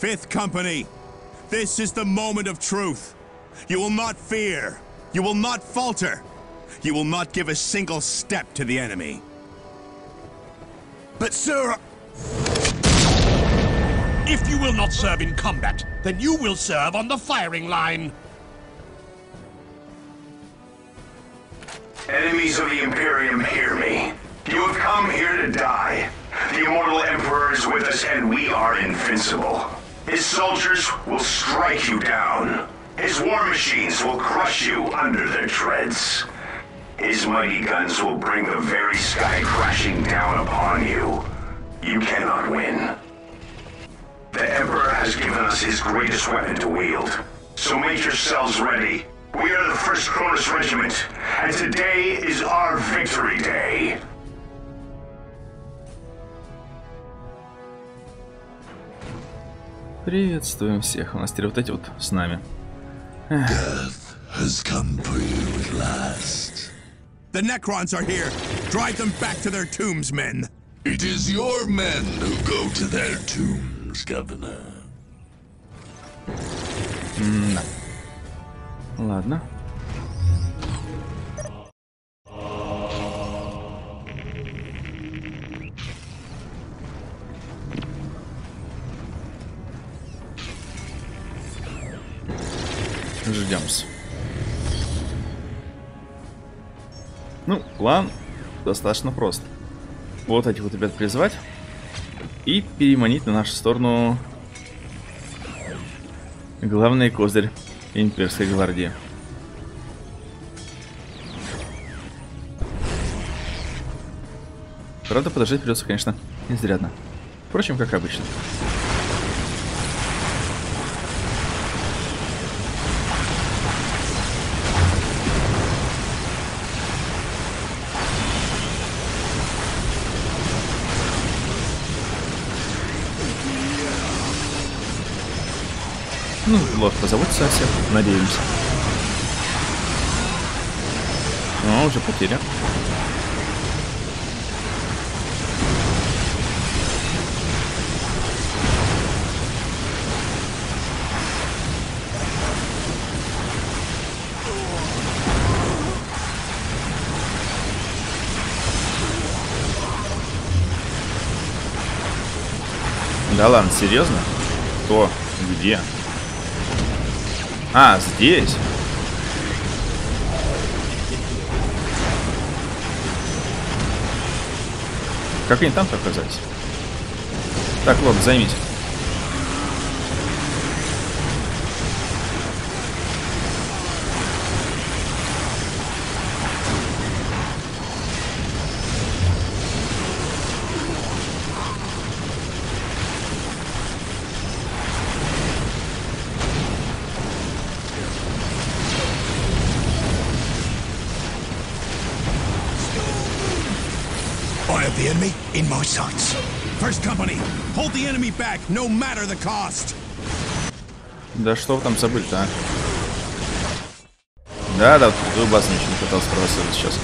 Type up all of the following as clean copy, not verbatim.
Fifth Company, this is the moment of truth. You will not fear. You will not falter. You will not give a single step to the enemy. But, sir... If you will not serve in combat, then you will serve on the firing line. Enemies of the Imperium, hear me. You have come here to die. The immortal Emperor is with us, and we are invincible. His soldiers will strike you down. His war machines will crush you under their treads. His mighty guns will bring the very sky crashing down upon you. You cannot win. The Emperor has given us his greatest weapon to wield. So make yourselves ready. We are the 1st Cronus Regiment, and today is our victory day. Приветствуем всех. У нас теперь вот эти вот с нами. Death has come for you at last. The Necrons are here. Drive them back to their tombs, men. It is your men who go to their tombs, Governor. Да. Ладно. Ждем-с. Ну, план достаточно прост. Вот этих вот ребят призвать и переманить на нашу сторону главный козырь Имперской гвардии. Правда, подождать придется, конечно, изрядно. Впрочем, как обычно. Ну, лорд позаботится о всех, надеемся. О, уже потеря. Да ладно, серьезно? Кто? Где? А, здесь? Как они там оказались? Так, лорд, займите. The enemy in my sights. First Company, hold the enemy back, no matter the cost. Да что вы там забыли-то, а? Да, тут базу ничего не пытался провоцировать сейчас.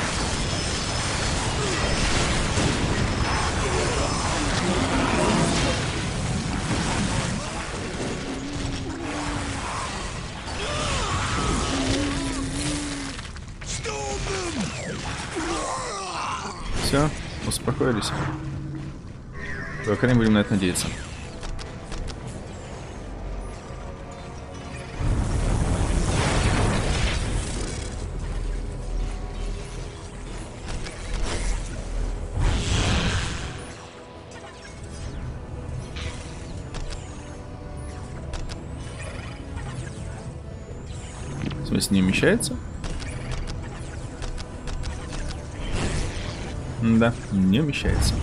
Все, успокоились. По крайней мере, будем на это надеяться. В смысле, не вмещается? Да, не вмещается.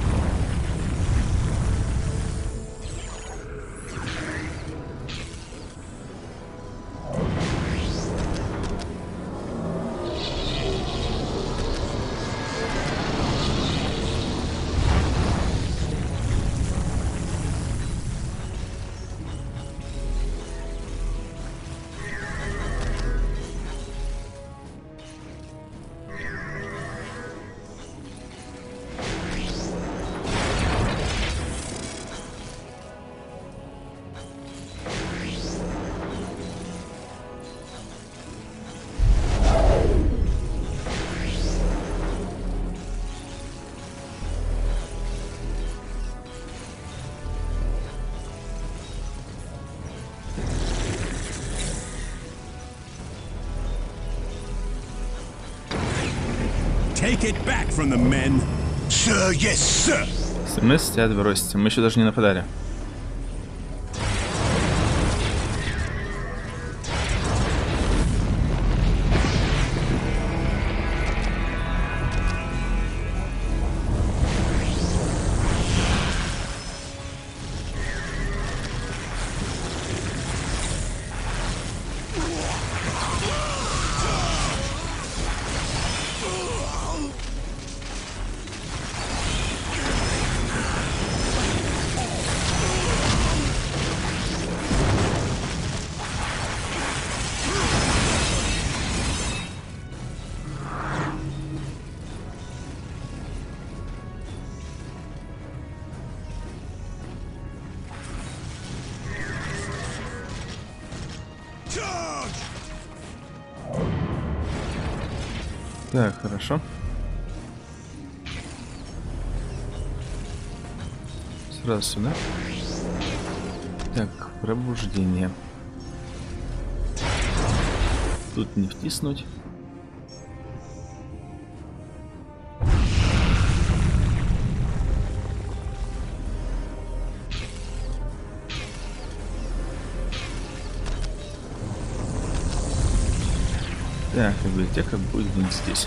Take it back from the men. Sir, yes, sir. СМС тебя бросите. Мы еще даже не нападали. Так, хорошо. Сразу сюда. Так, пробуждение. Тут не втиснуть. Так, библиотека будет где-нибудь здесь.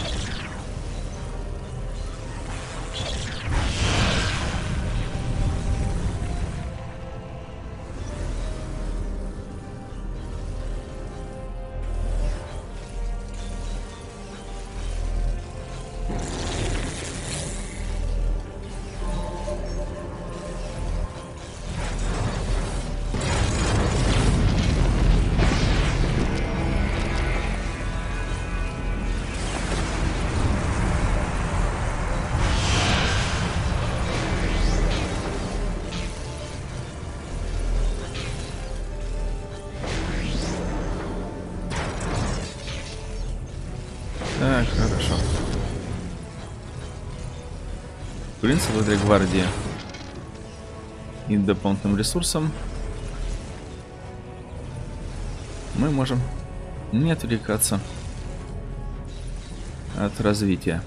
Так, хорошо. В принципе, благодаря гвардии и дополнительным ресурсам мы можем не отвлекаться от развития.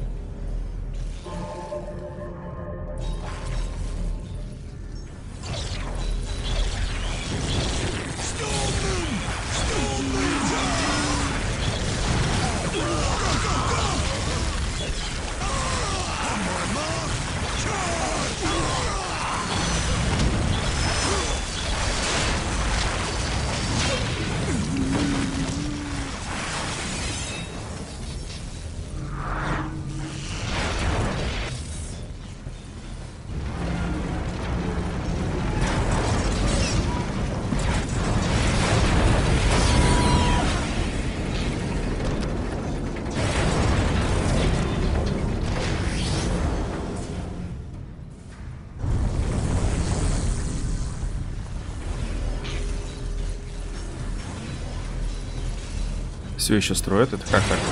Все еще строят, это как так?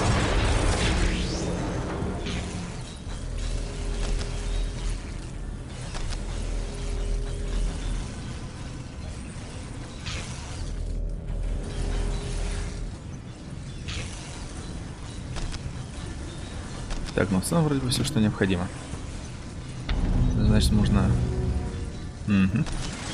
Так, ну в целом вроде бы все, что необходимо. Значит, можно... Угу.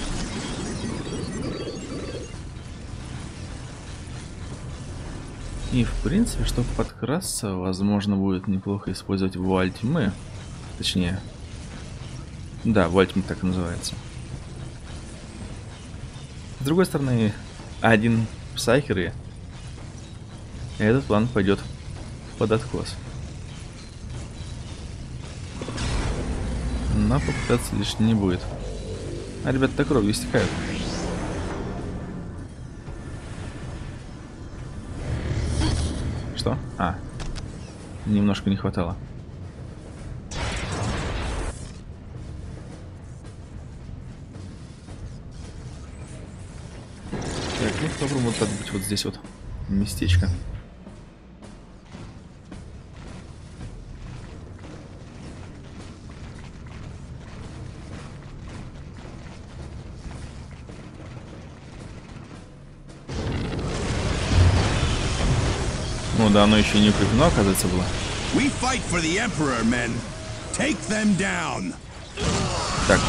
И в принципе, чтобы подкрасться, возможно, будет неплохо использовать вуаль тьмы. Точнее, да, вуаль тьмы так и называется. С другой стороны, один псайкер, и этот план пойдет под откос. Но попытаться лишь не будет. А ребята-то кровью истекают. Что? А, немножко не хватало. Так, ну попробуем вот отбить вот здесь вот местечко. Ну да, оно еще не укреплено, оказывается, было. We fight for the Emperor, men. Take them down. Так.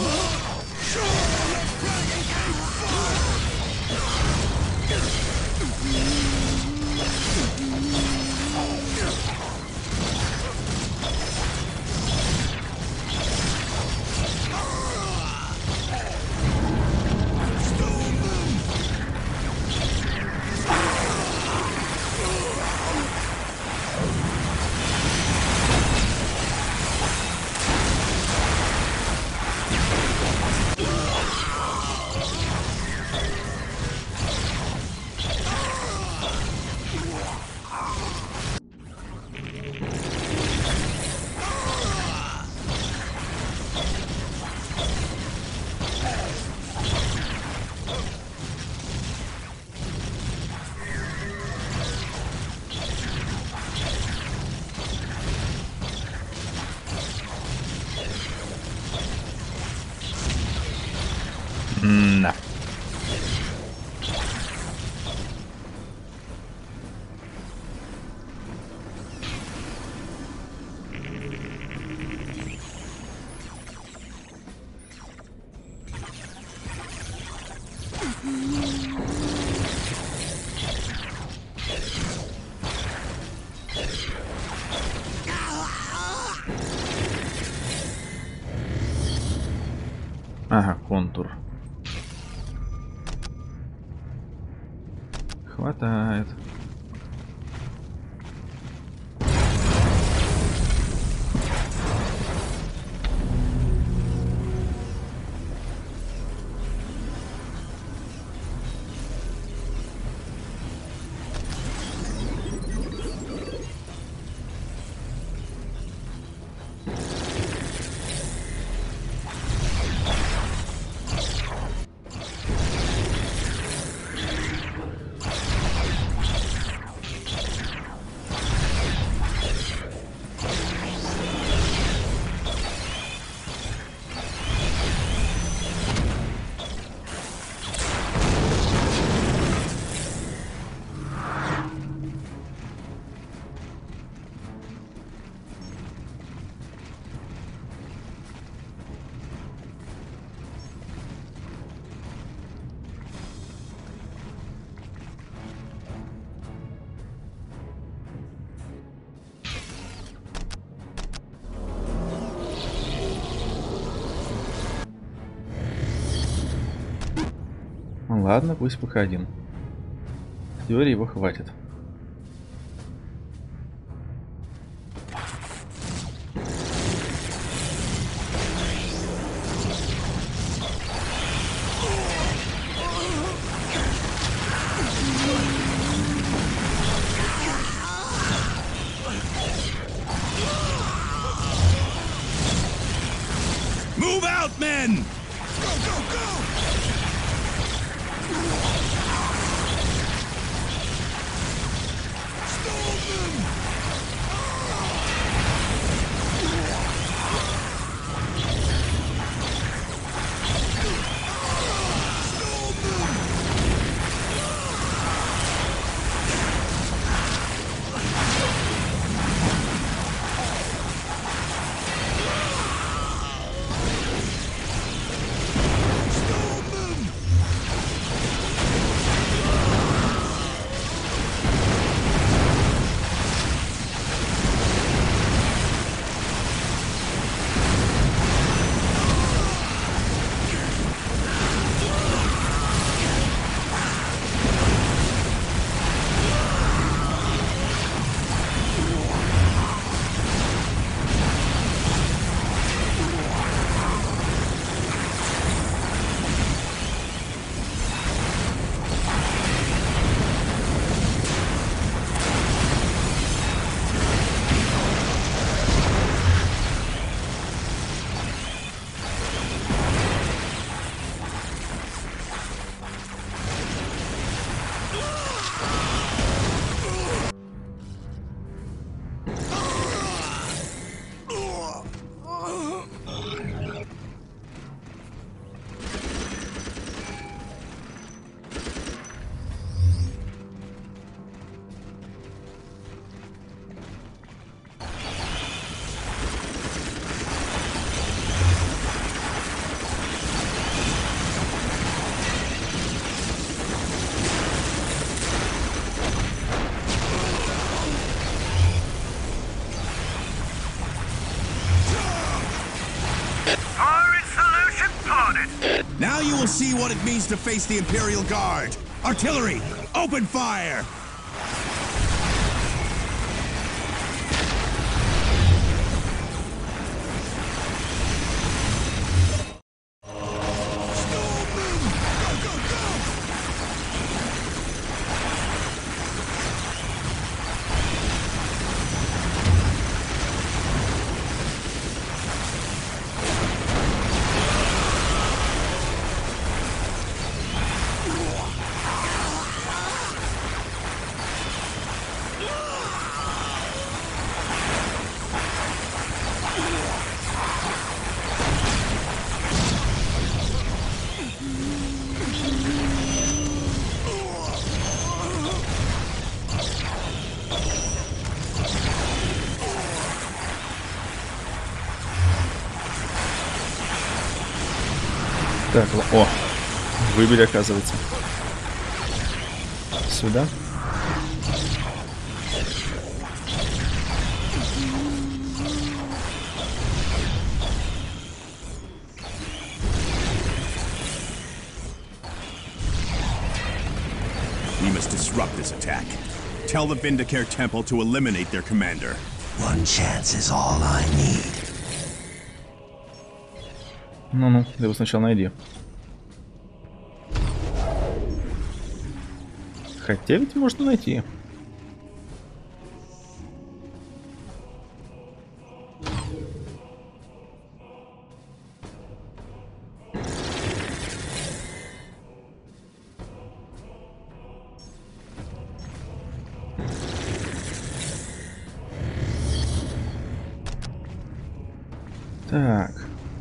Да. Ага, контур. Хватает. Ладно, пусть пока один. В теории его хватит. Move out, men! Go, go, go! Storm them! Now you will see what it means to face the Imperial Guard. Artillery, open fire! Так, о, выбили, оказывается. Сюда. We must disrupt this attack. Tell the Vindicare Temple to eliminate their commander. One chance is all I need. Ну-ну, ты его сначала найди. Хотя ведь можно найти. Так.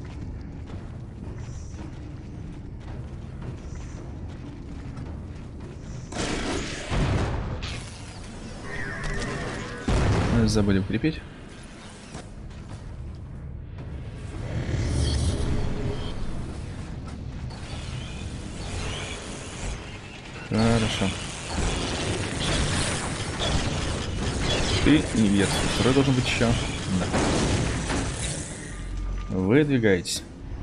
Забыли укрепить. Хорошо. Ты не вверх. Второй должен быть еще. Да. Выдвигайтесь.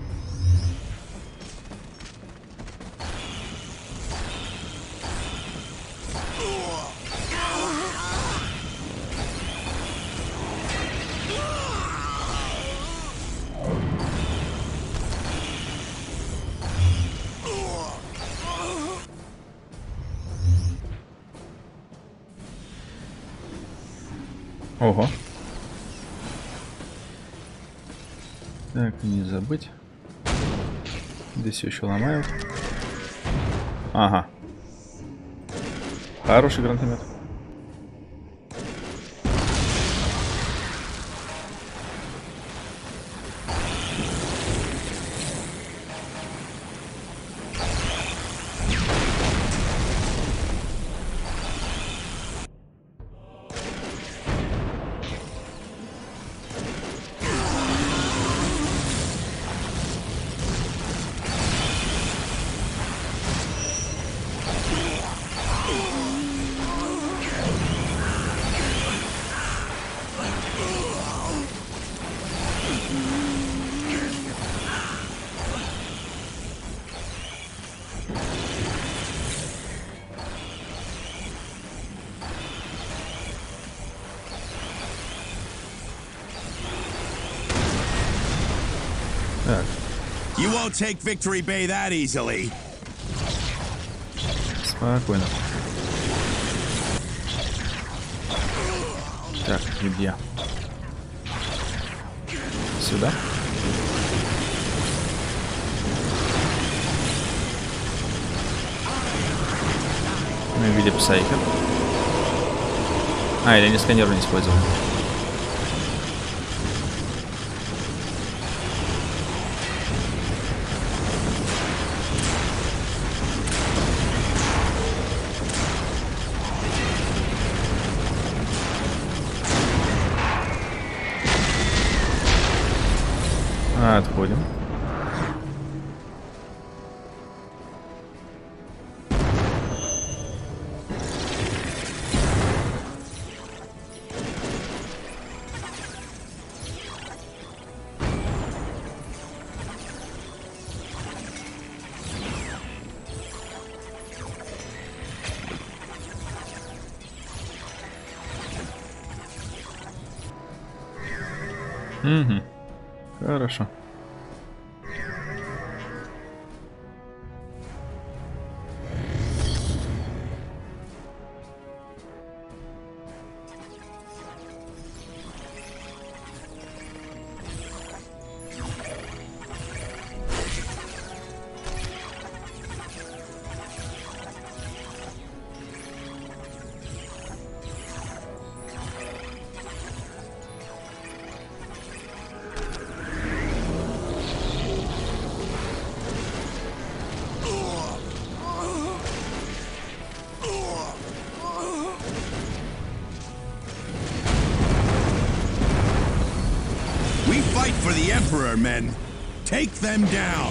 Ого. Так, не забыть. Здесь еще ломают. Ага. Хороший гранатомет. Так. You won't take Victory Bay that easily. Спокойно. Так, где? Сюда? Ну и в виде псайка. А, или они сканер не использовали. Отходим. Угу. Хорошо. We fight for the Emperor, men. Take them down.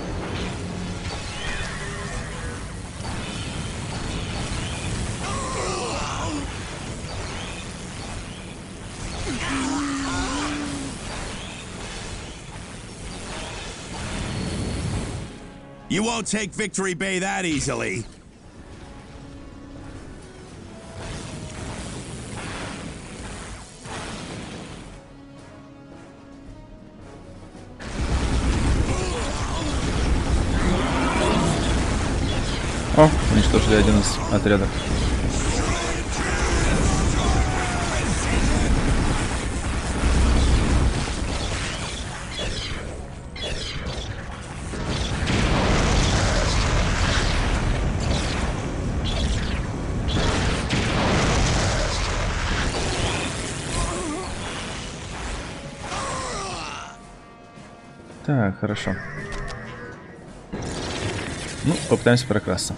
You won't take Victory Bay that easily. О, уничтожили один из отрядов. Так, хорошо. Ну, попытаемся прокрасться.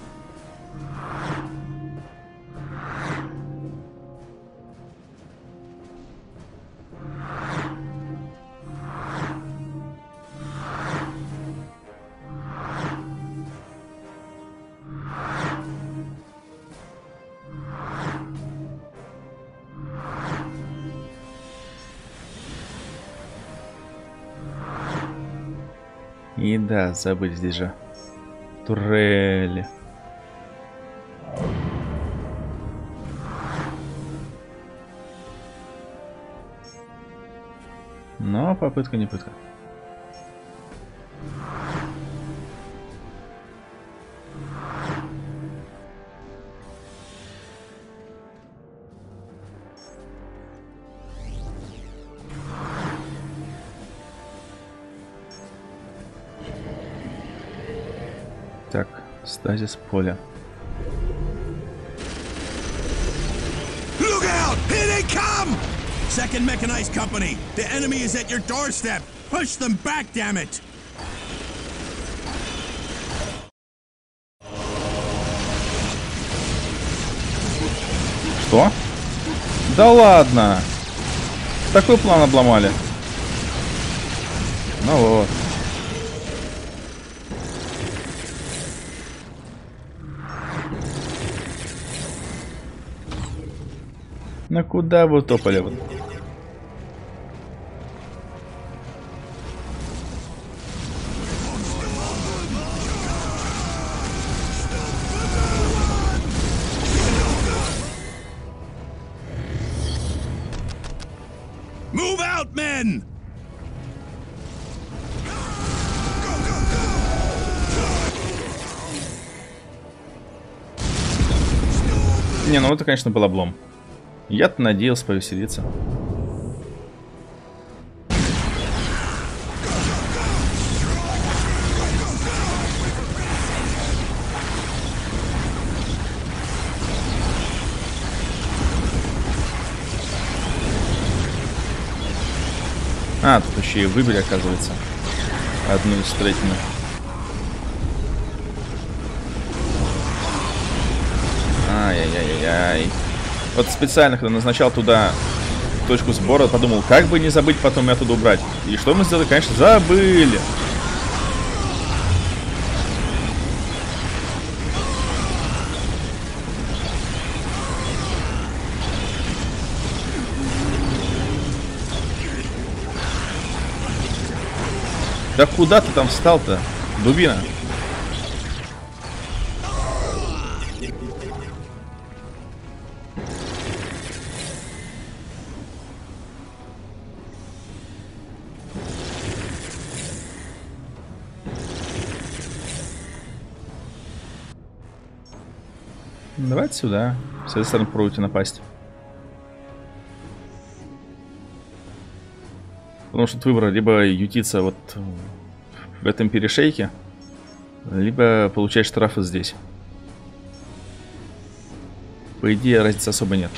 И да, забыть здесь же. Турели. Но попытка не пытка. Так, стазис поля. Look out! Here they come! Second Mechanized Company, the enemy is at your doorstep. Push them back, damn it! Что? Да ладно! Такой план обломали. Ну вот. Ну куда вы топали? Move out, men! Не, ну это, конечно, был облом. Я-то надеялся повеселиться. А, тут еще и выбили, оказывается. Одну из строительных. Ай-яй-яй-яй. Вот специально, когда назначал туда точку сбора, подумал, как бы не забыть потом ее оттуда убрать. И что мы сделали? Конечно, забыли. Да куда ты там встал-то, дубина? Давайте сюда. С этой стороны попробуйте напасть. Потому что тут выбор либо ютиться вот в этом перешейке, либо получать штрафы здесь. По идее, разницы особо нет.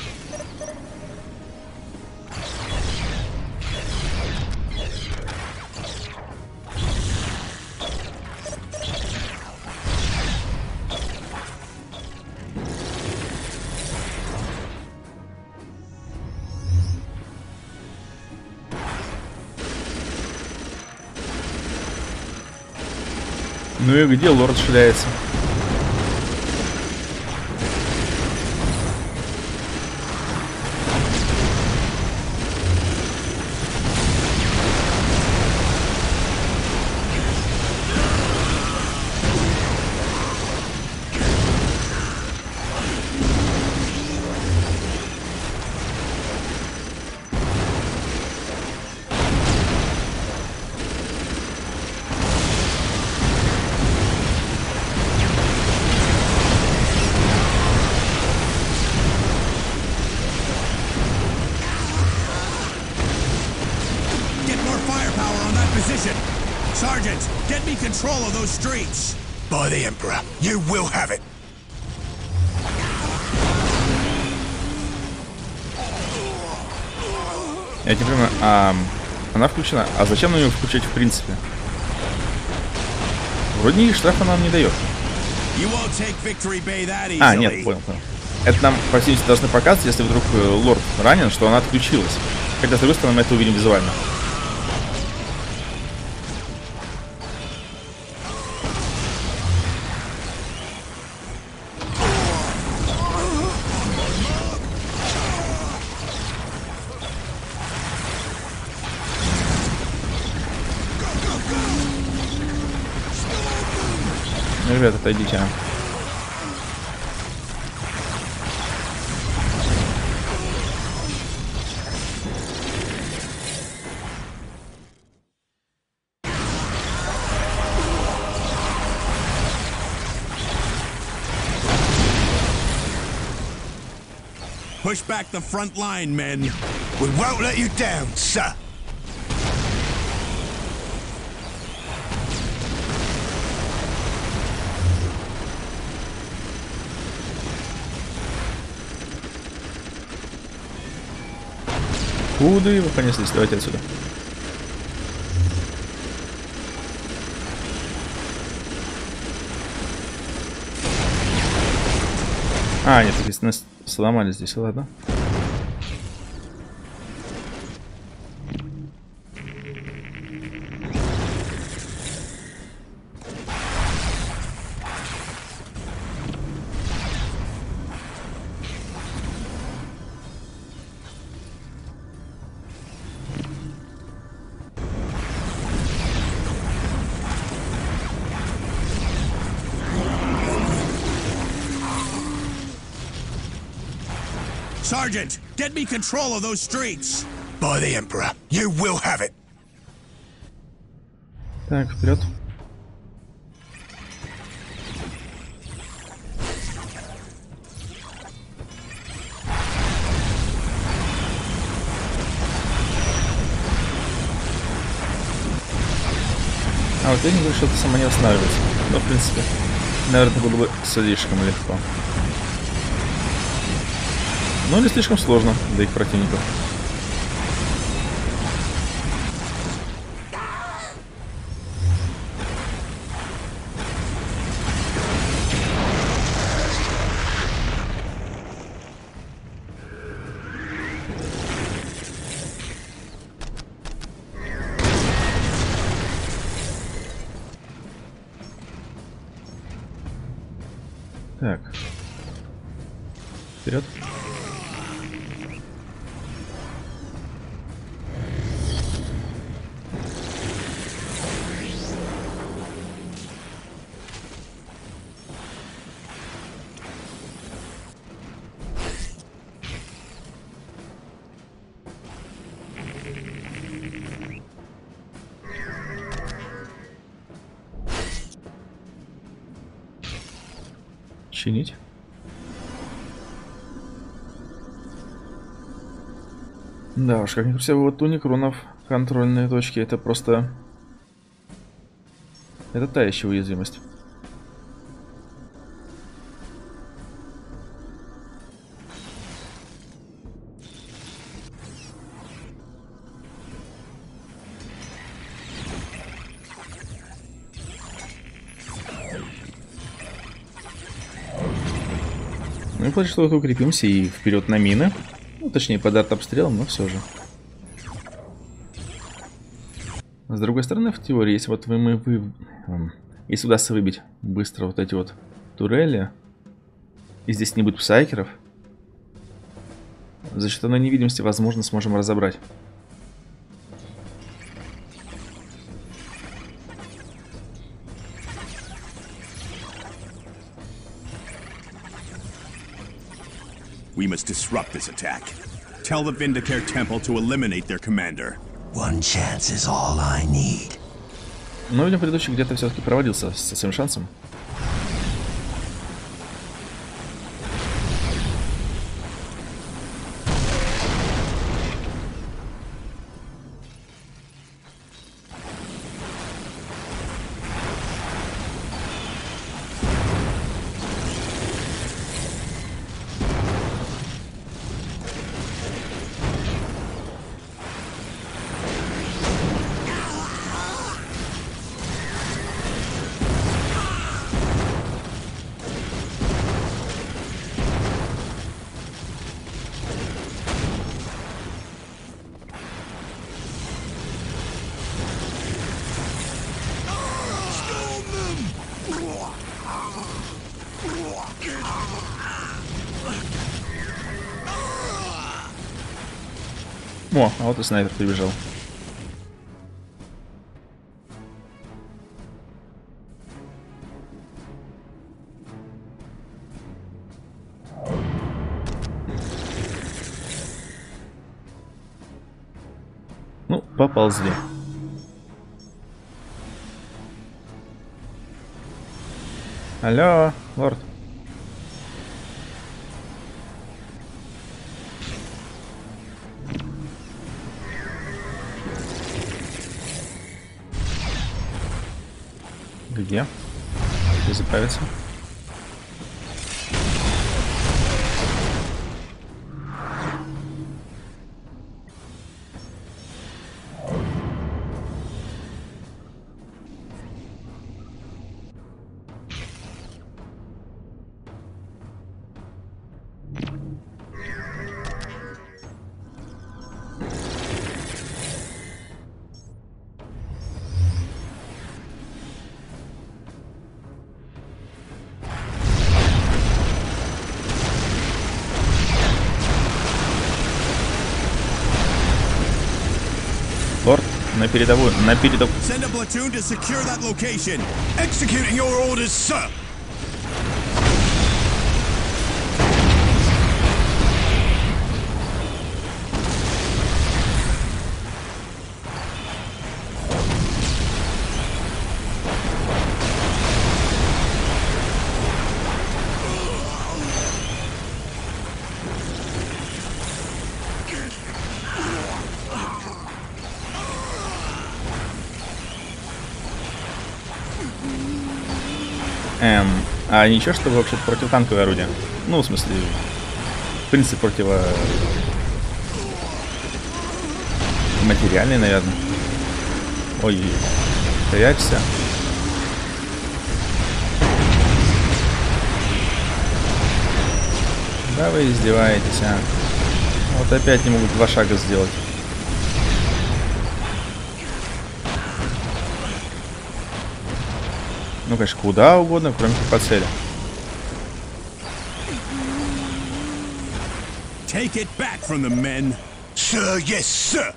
Ну и где лорд шляется? Sergeant, get me control of those streets. By the Emperor, you will have it. Я не понимаю, она включена. А зачем на нее включать в принципе? Вроде и штрафа нам не дает. А, нет, понял. Это нам, по сути, должны показывать, если вдруг лорд ранен, что она отключилась. Хотя, с другой стороны, мы это увидим визуально. Ребята, отойдите. Push back the front line, men. We won't let you down, sir. Куда его понеслись? Давайте отсюда. А, нет, здесь нас сломали здесь, ладно. Sergeant, get me control of those streets. By the Emperor, you will have it. Так, вперед. А вот я не говорю, что это само не останавливается. Но, в принципе, наверное, было бы слишком легко. Но не слишком сложно для их противников. Так. Вперед. Чинить. Да уж, как ни крути, вот у Некронов контрольные точки, это просто... Это та еще уязвимость. Ну и получится, что вот укрепимся и вперед на мины. Ну, точнее, под артобстрелом, но все же. С другой стороны, в теории, если вот если удастся выбить быстро вот эти вот турели, и здесь не будет псайкеров, за счет одной невидимости, возможно, сможем разобрать. We must disrupt this attack. Tell the Vindicare Temple to eliminate their commander. One chance is all I need. Но, видимо, предыдущий где-то все-таки проводился со своим шансом. О, а вот и снайпер прибежал. Ну, поползли. Алло, лорд. Где? Где заправиться? Лорд, на передовую, на передовую. Send a platoon to secure that location. Executing your orders, sir. А ничего, что вообще противотанковое орудие? Ну, в смысле, в принципе, материальный, наверное. Ой, прячься. Да вы издеваетесь, а? Вот опять не могут 2 шага сделать. Ну, конечно, куда угодно, кроме как по цели. Take it back from the men. Sir, yes, sir.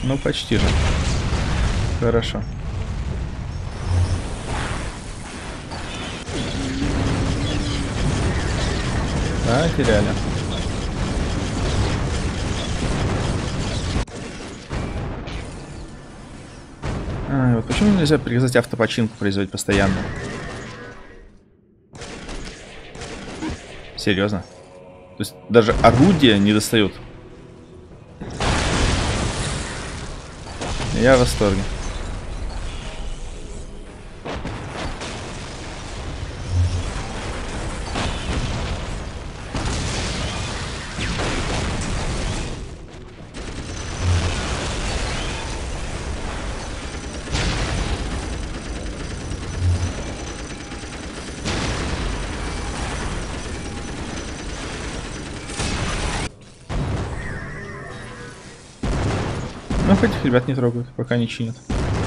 Ну, почти же. Хорошо. А, теряли. А, вот почему нельзя приказать автопочинку производить постоянно? Серьезно? То есть даже орудия не достают? Я в восторге. Ну, хоть их ребят не трогают, пока не чинят.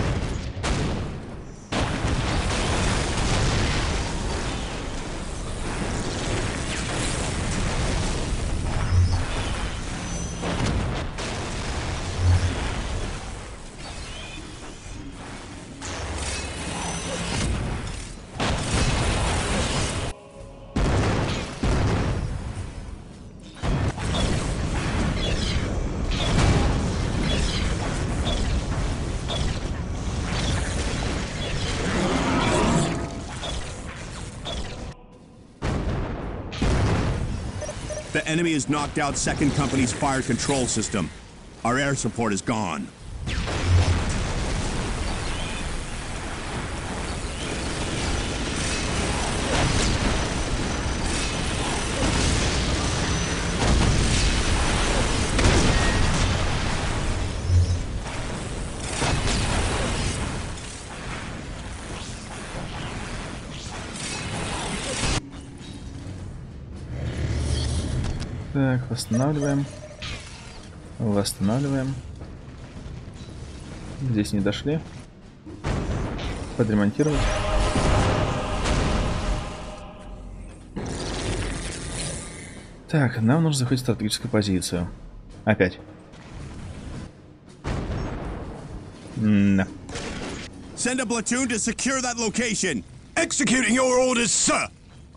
The enemy has knocked out 2nd Company's fire control system. Our air support is gone. Так, восстанавливаем. Восстанавливаем. Здесь не дошли. Подремонтировать. Так, нам нужно захватить стратегическую позицию. Опять. Да. Send a platoon to secure that location. Executing your orders, sir!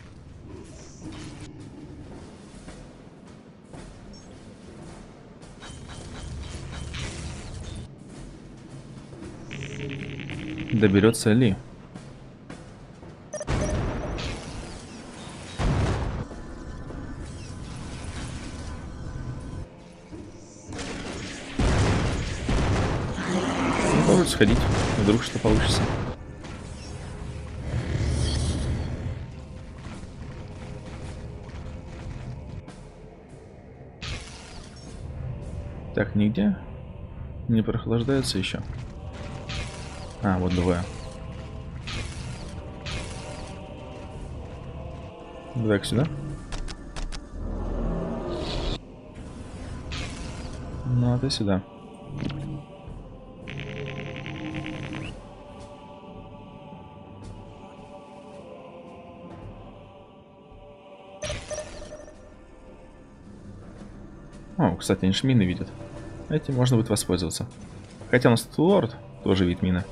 Доберется ли? Попробуй сходить, вдруг что получится. Так, нигде не прохлаждается еще. А, вот двое. Так, сюда. Ну, а ты сюда. О, кстати, они же мины видят. Этим можно будет воспользоваться. Хотя у нас тут лорд тоже видит мины.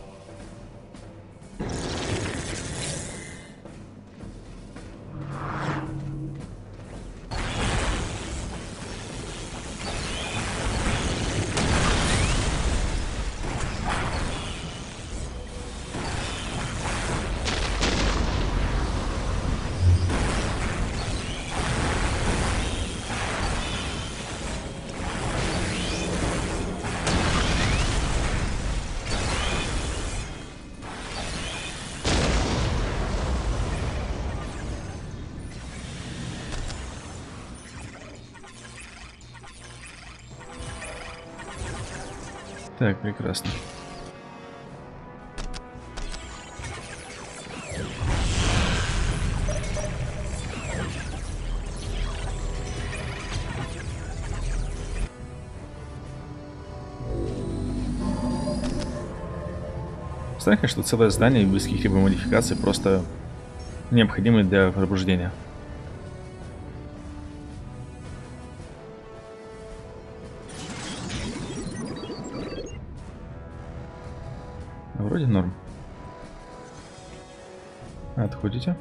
Так, прекрасно. Представляю, конечно, целое здание без каких-либо модификаций, просто необходимые для пробуждения. Вроде норм. Отходите.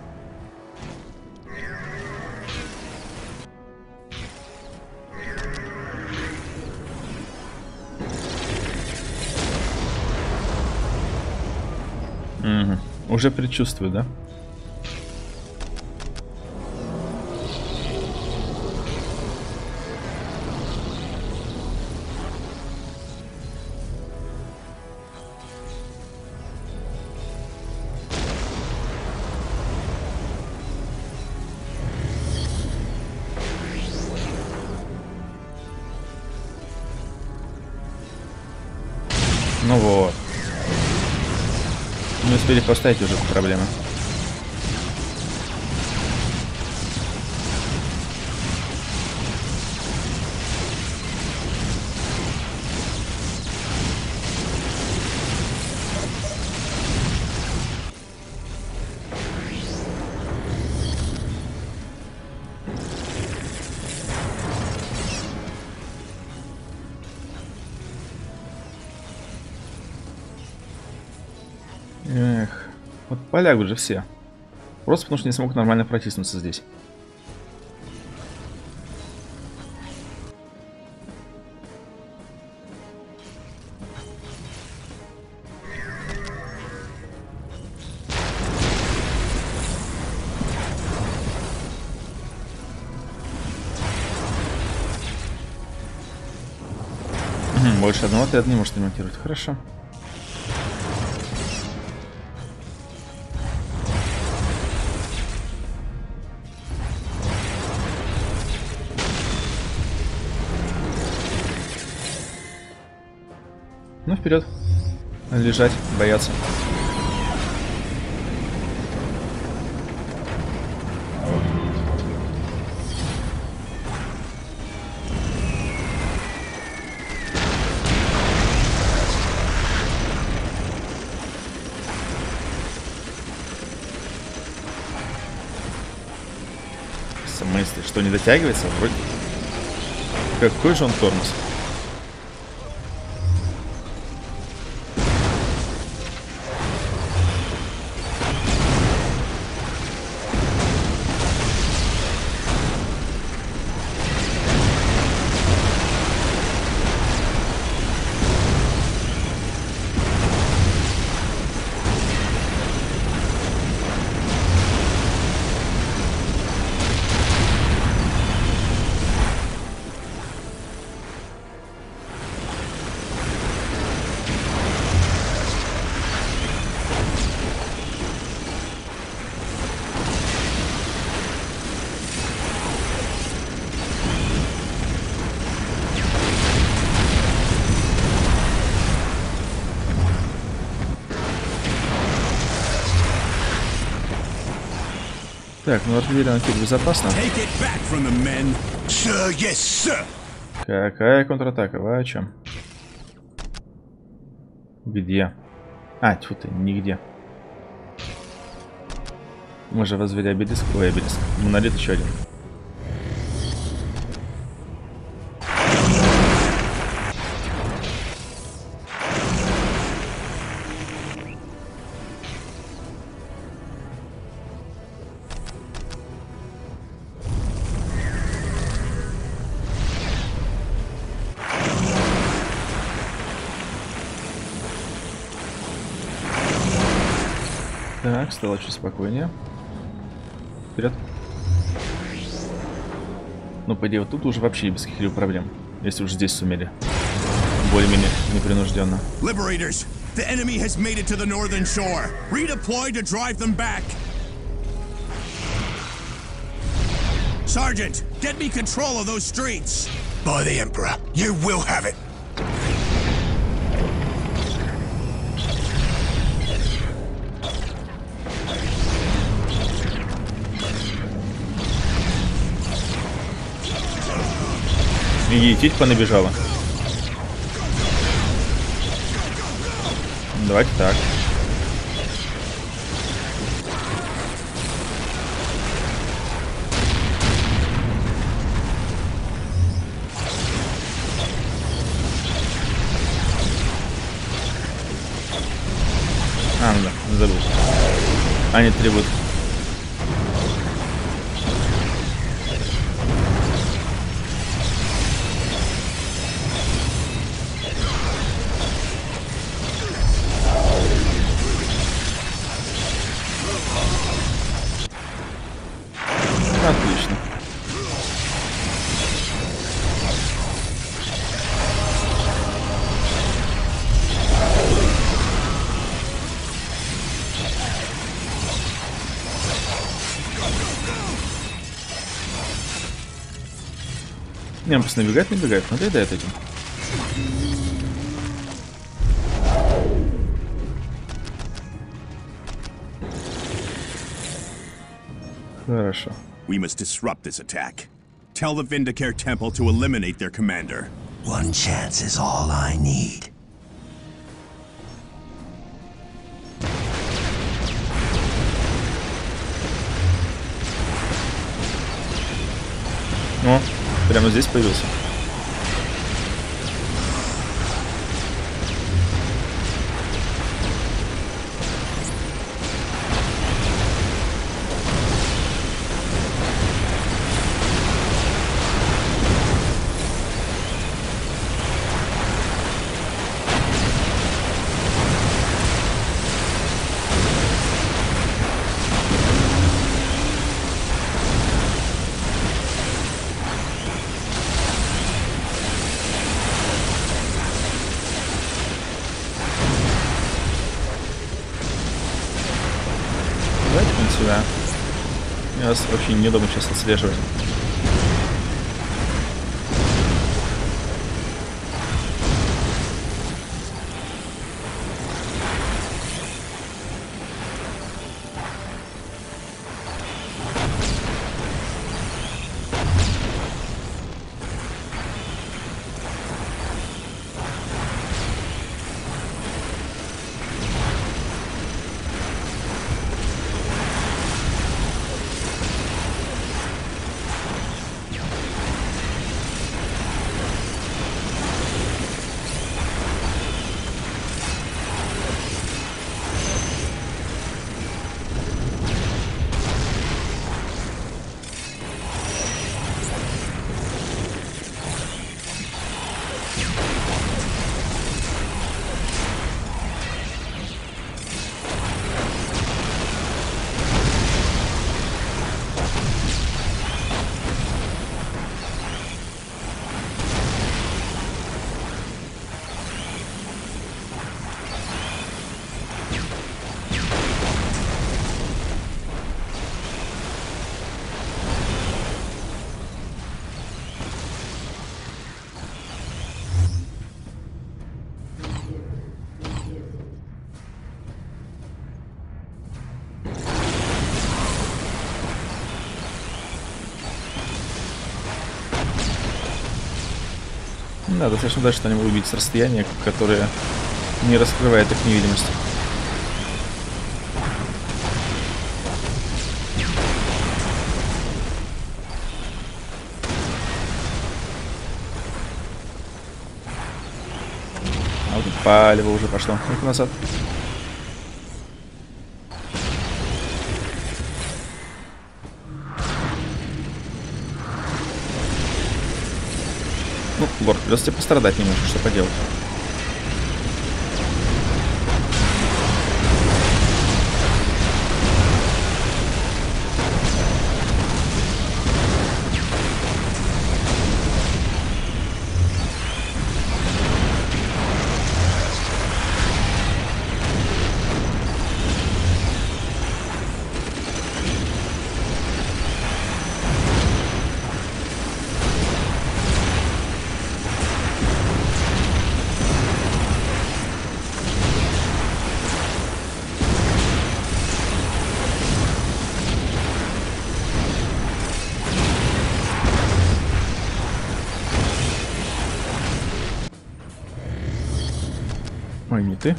Угу. Уже предчувствую, да? Ну вот. Не успели поставить, уже проблема. Эх, вот полягут же все. Просто потому что не смог нормально протиснуться здесь. Больше одного ты не можешь ремонтировать. Хорошо. Ну, вперед. Лежать, бояться. В смысле, что не дотягивается? Вроде. Какой же он тормоз? Так, ну артиллерия на типа безопасна. Какая контратака? Вы о чем? Где? А, тьфу ты, нигде. Мы же возвели обелиск. Ой, обелиск. Монолит еще один. Так, стало чуть спокойнее. Вперед. Ну, по идее, вот тут уже вообще без каких-либо проблем. Если уж здесь сумели. Более-менее непринужденно. Liberators, the enemy has made it to the northern shore. Redeploy to drive them back. Sergeant, get me control of those streets. By the Emperor, you will have it. Етить понабежала. Давайте так. Они требуют. Отлично. Не, он просто набегает, надоедает этим. Хорошо. We must disrupt this attack. Tell the Vindicare Temple to eliminate their commander. One chance is all I need. О, прямо здесь появился. Сюда. Мне вас вообще неудобно сейчас отслеживать. Да, достаточно дальше, что они могут убить с расстояния, которое не раскрывает их невидимость. А вот палево уже пошло. Ну-ка назад. Ну, лорд, придется тебе пострадать немножко, что поделать. Ой, не ты.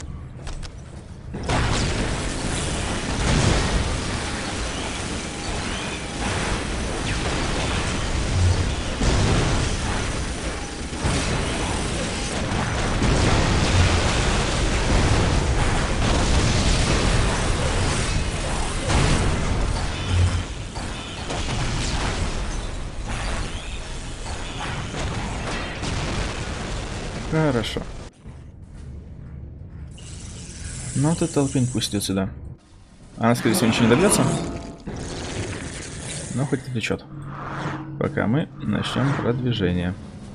Хорошо. Ну, вот этот толпень пустит сюда. Она, скорее всего, ничего не добьется. Но хоть отвлечет. Пока мы начнем продвижение.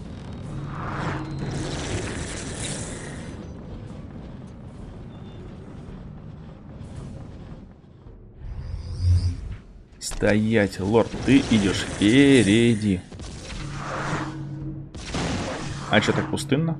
Стоять, лорд, ты идешь впереди. А что так пустынно?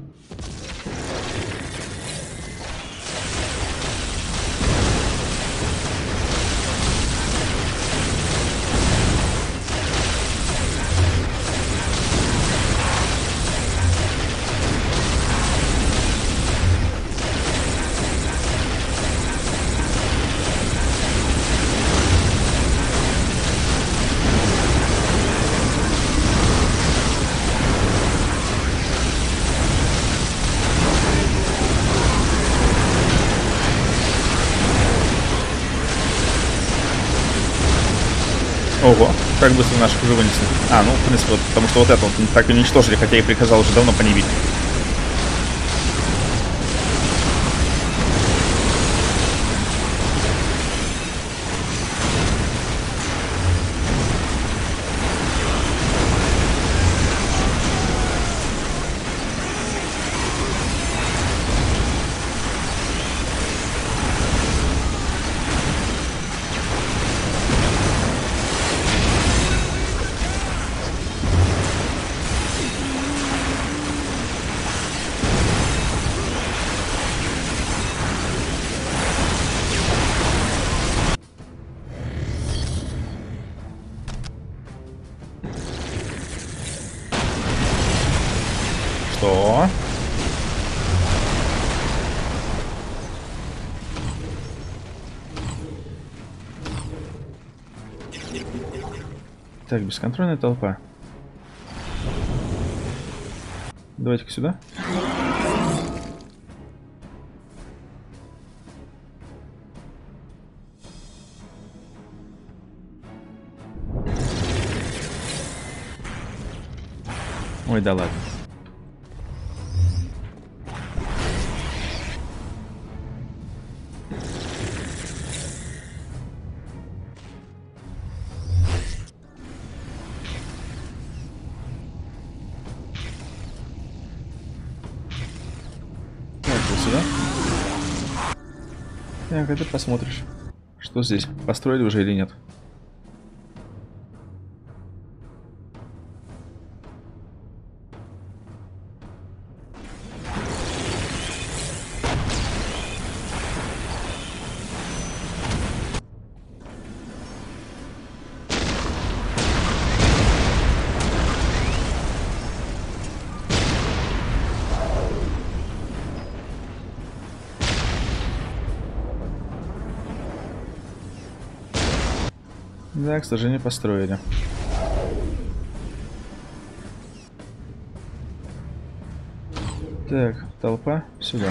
Ого, как быстро наших уже вынесли. А, ну, в принципе, вот, потому что вот это вот так уничтожили, хотя я приказал уже давно по ней бить. Что? Так, бесконтрольная толпа. Давайте-ка сюда. Ой, да ладно. Так, а ты посмотришь, что здесь, построили уже или нет. Да, к сожалению, построили. Так, толпа сюда.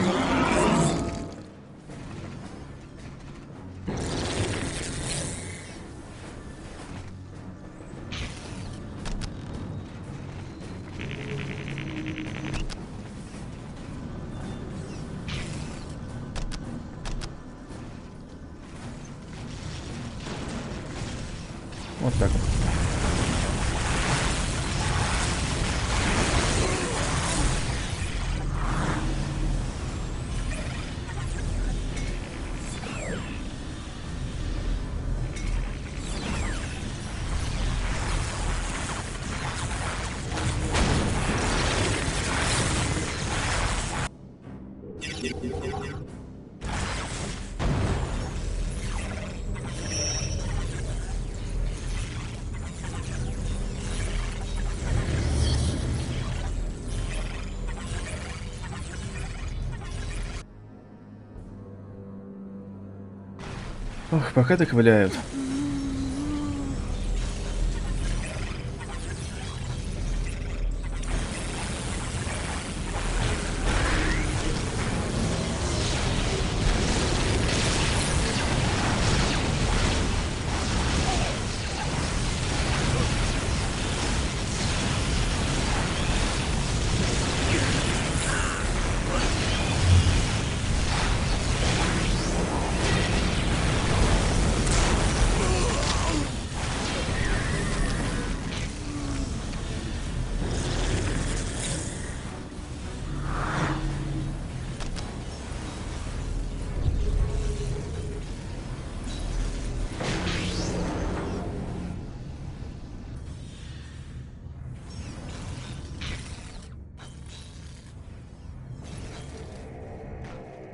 Вот так вот. Ох, пока так валяют.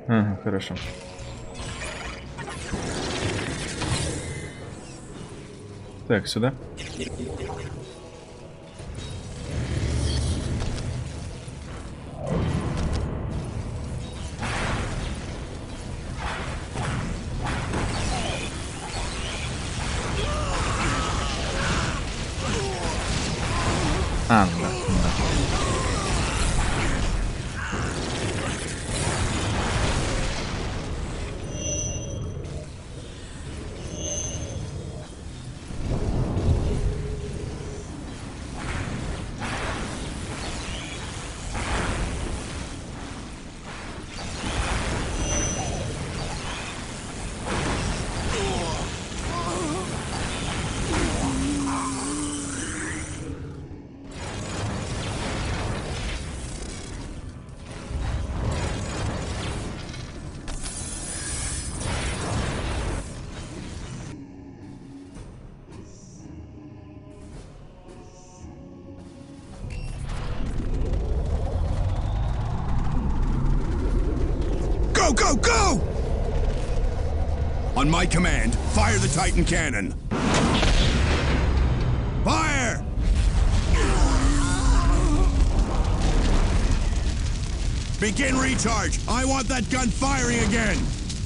Ага, хорошо. Так, сюда. А, ну да, ну да. Go, go, go! On my command, fire the Titan cannon. Fire! Begin recharge. I want that gun firing again.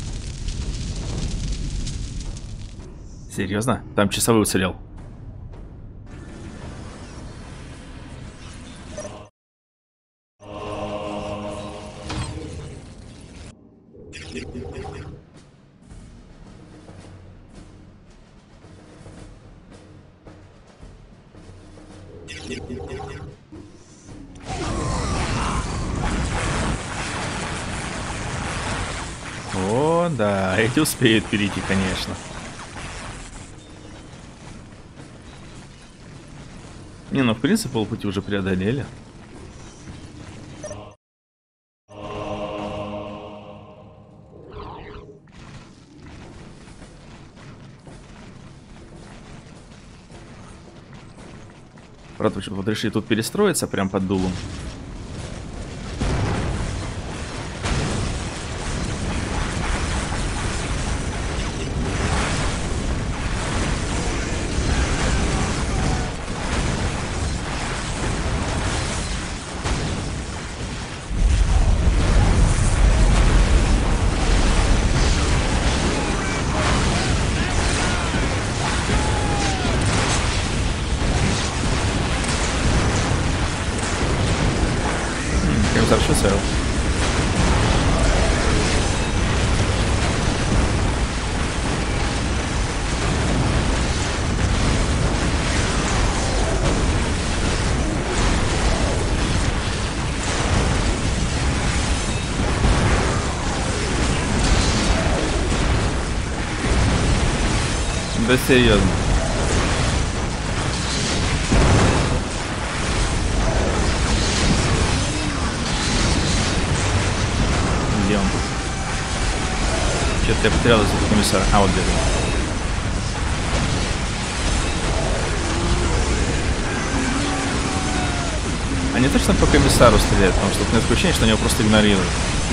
Серьезно? Там часовой уцелел. О, да, эти успеют перейти, конечно. Не, ну в принципе полпути уже преодолели. Правда, вот решили тут перестроиться прям под дулом. Комиссар Шоссел. Да серьезно. Где он? Что-то я потерял из этого комиссара. А, вот где-то. Они точно по комиссару стреляют, потому что у меня такое ощущение, что они его просто игнорируют.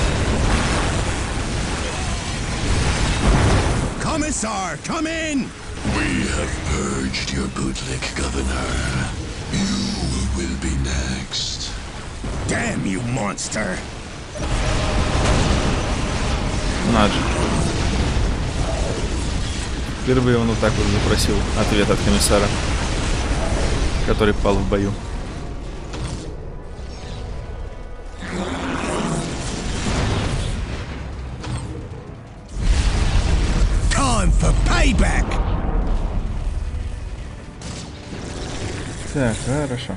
Commissar, come in! We have purged your bootlick, Governor. You will be next. Damn you, monster! Надо же. Впервые он вот так вот запросил ответ от комиссара, который пал в бою. Time for payback! Так, хорошо.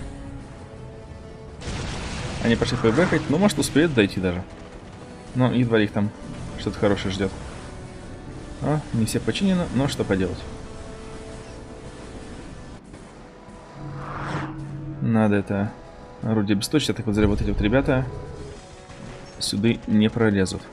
Они пошли пейбэкать, ну может успеют дойти даже. Но едва ли их там что-то хорошее ждет. А, не все починено, но что поделать. Надо это орудие обесточить. Я так вот зря вот эти вот ребята сюда не пролезут.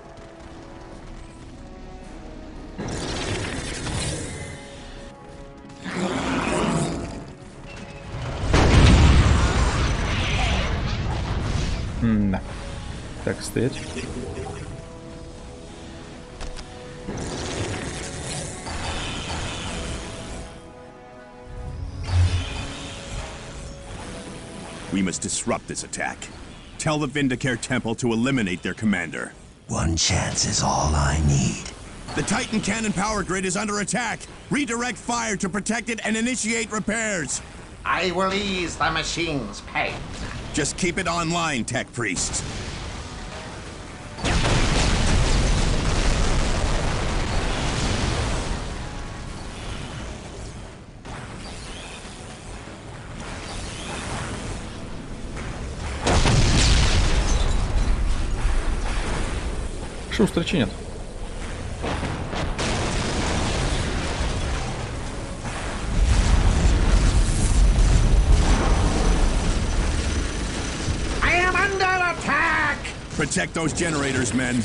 Да. Так, стоять. we must disrupt this attack. Tell the Vindicare Temple to eliminate their commander. One chance is all I need. The Titan cannon power grid is under attack. Redirect fire to protect it and initiate repairs. I will ease the machine's pain. Just keep it online, Tech Priest. Шустро чинят. I am under attack! Protect those generators, men.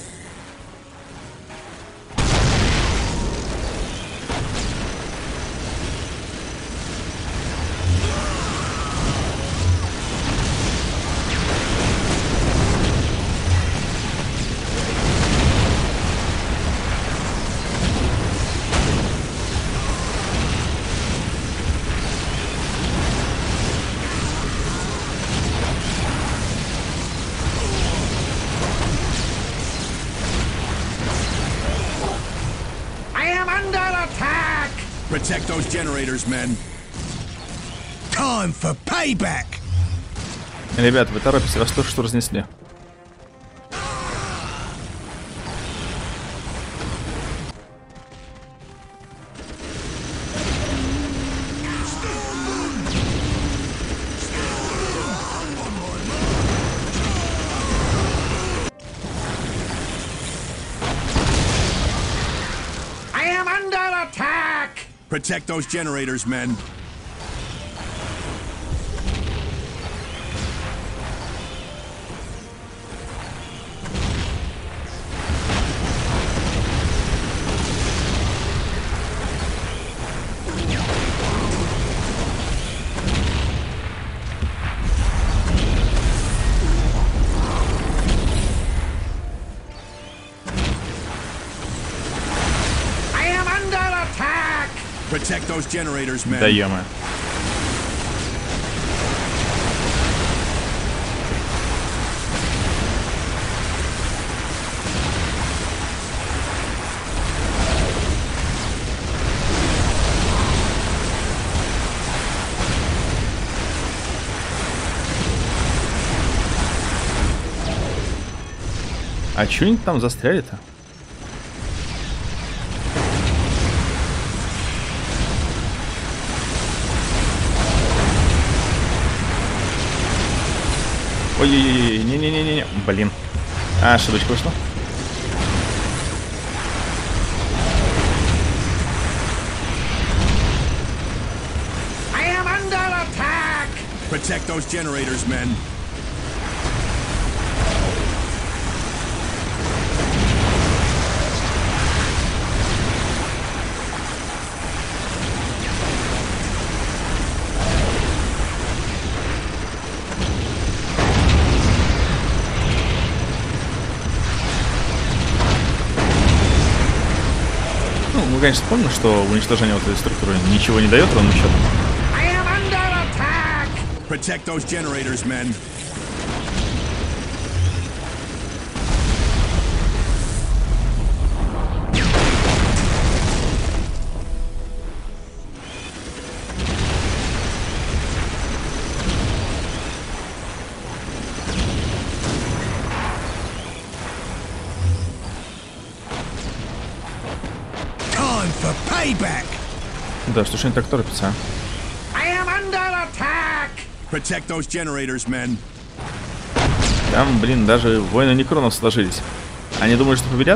Protect those generators, men. Time for payback. Ребят, вы торопитесь, вас только что разнесли. I am under attack! Protect those generators, men. I am under attack! Protect those generators, men. Да ё-моё. А чё они там застряли-то? Ой-ой-ой, не-не-не-не, блин. А, ошибочка вышла. I am under attack! Protect those generators, men. Ну, мы, конечно, помним, что уничтожение вот этой структуры ничего не дает ровным счетом. I am under attack! Protect those generators, men. Time for payback. Да, что ж они так торопятся, а? I am under attack! Protect those generators, men. Там, блин, даже воины Некронов сложились. Они думают, что победят?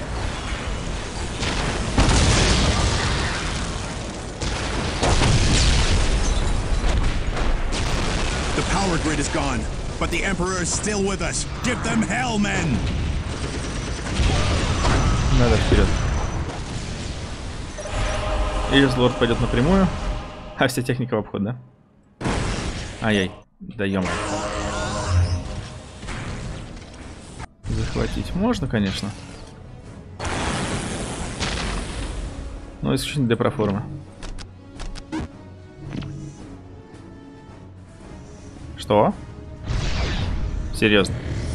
The power grid is gone, but the Emperor is still with us. Give them hell, men. Надо вперед. Излорд пойдет напрямую, а вся техника в обход, да? Ай-яй, да ё-моё. Захватить можно, конечно. Но исключительно для проформы. Что? Серьезно.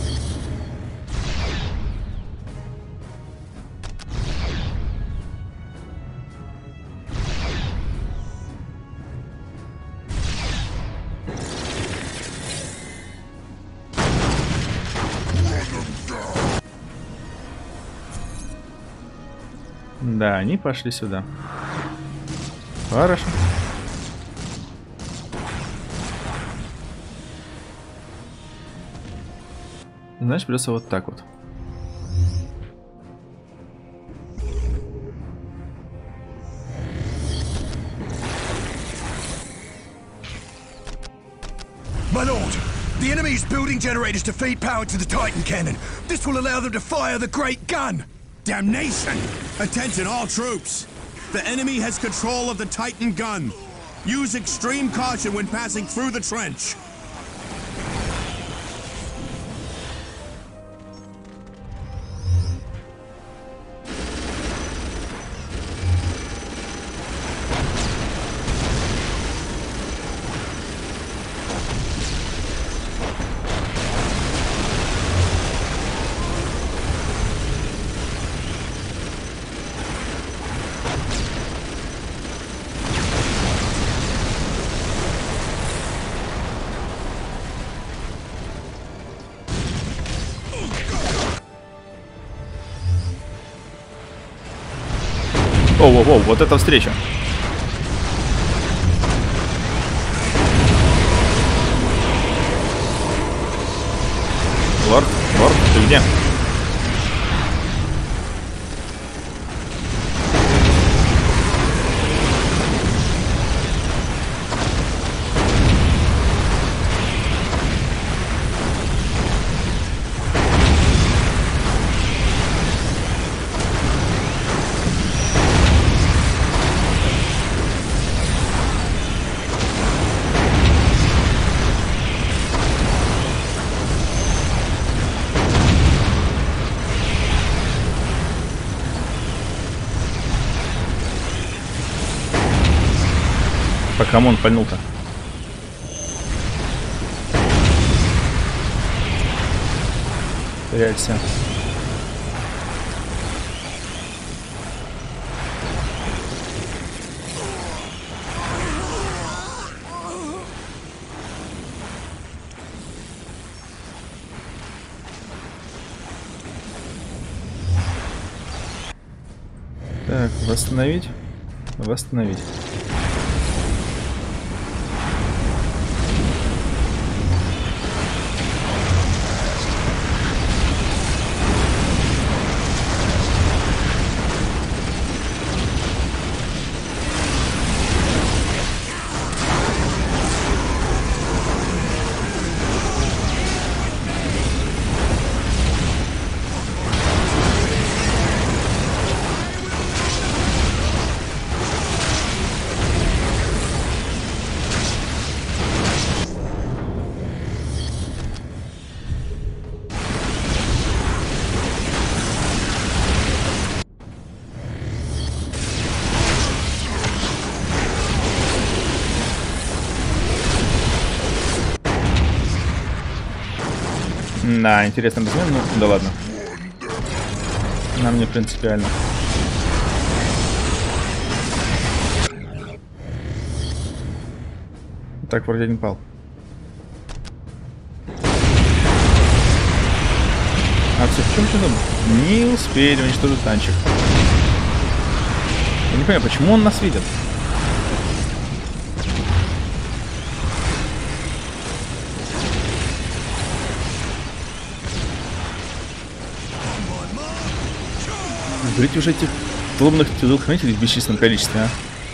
Да, они пошли сюда. Хорошо. Значит, придется вот так вот. My lord, the enemy is building generators to feed power to the Titan cannon. This will allow them to fire the great gun. Damnation! Attention, all troops! The enemy has control of the Titan gun. Use extreme caution when passing through the trench. Оу-оу-оу, вот эта встреча. Лорд, ты где? По кому он пальнул-то? Прячься. Так, восстановить. Восстановить. Да, интересный размен, ну да ладно. Нам не принципиально. Так, вроде не пал. А все в чем ты думаешь? Не успели уничтожить танчик. Я не понимаю, почему он нас видит? Берите уже этих злобных телохранителей в бесчисленном количестве, а.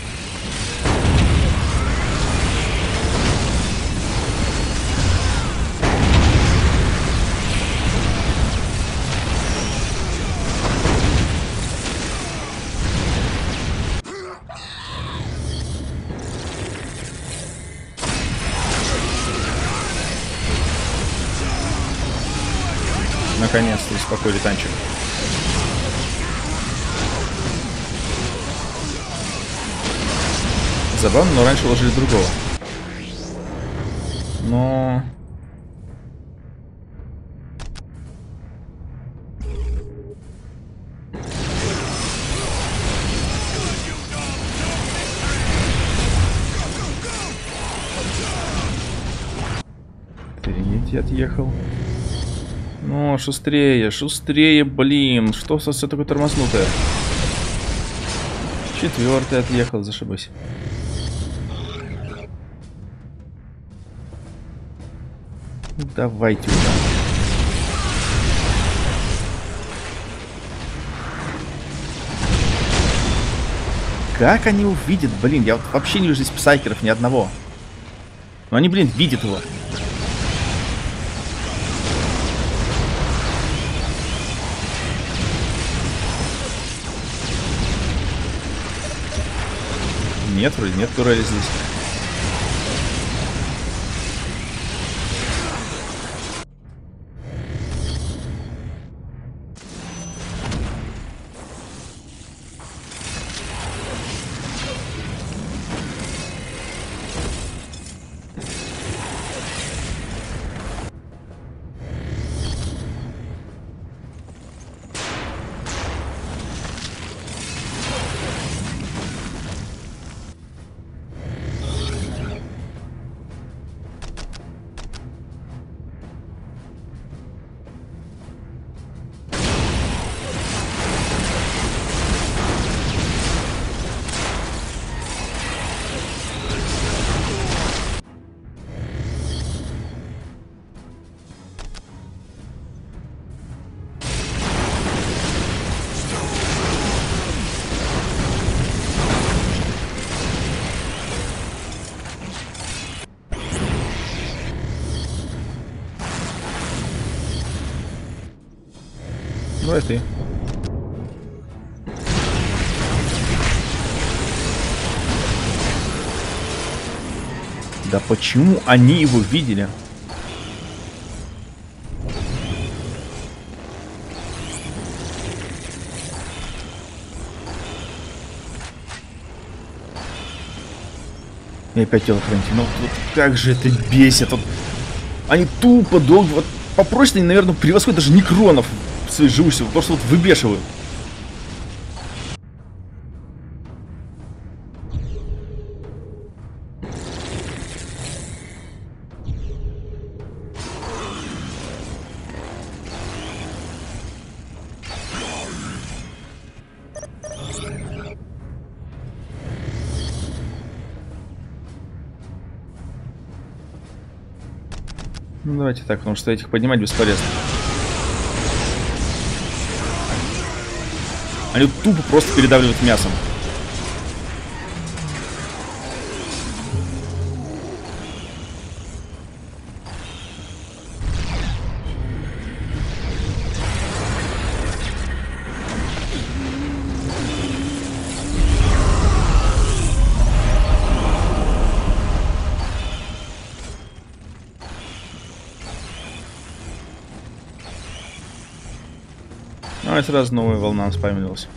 Наконец-то успокоили танчик. Забавно, но раньше уложили другого. Но... Третий отъехал. Ну, шустрее, шустрее, блин. Что все такое тормознутое? Четвертый отъехал, зашибись. Давайте уже. Как они увидят, блин? Я вот вообще не вижу здесь псайкеров ни одного. Но они, блин, видят его. Нет, вроде нет турели здесь. Давай ты. Да почему они его видели? И опять телохранитель. Ну вот как же это бесит. Вот, они тупо долго. Вот по прочности, наверное, превосходят даже некронов в своей живучести. Потому что вот выбешивают. Ну давайте так, потому что этих поднимать бесполезно. Они тупо просто передавливают мясом. Ну и сразу новая волна спамилась.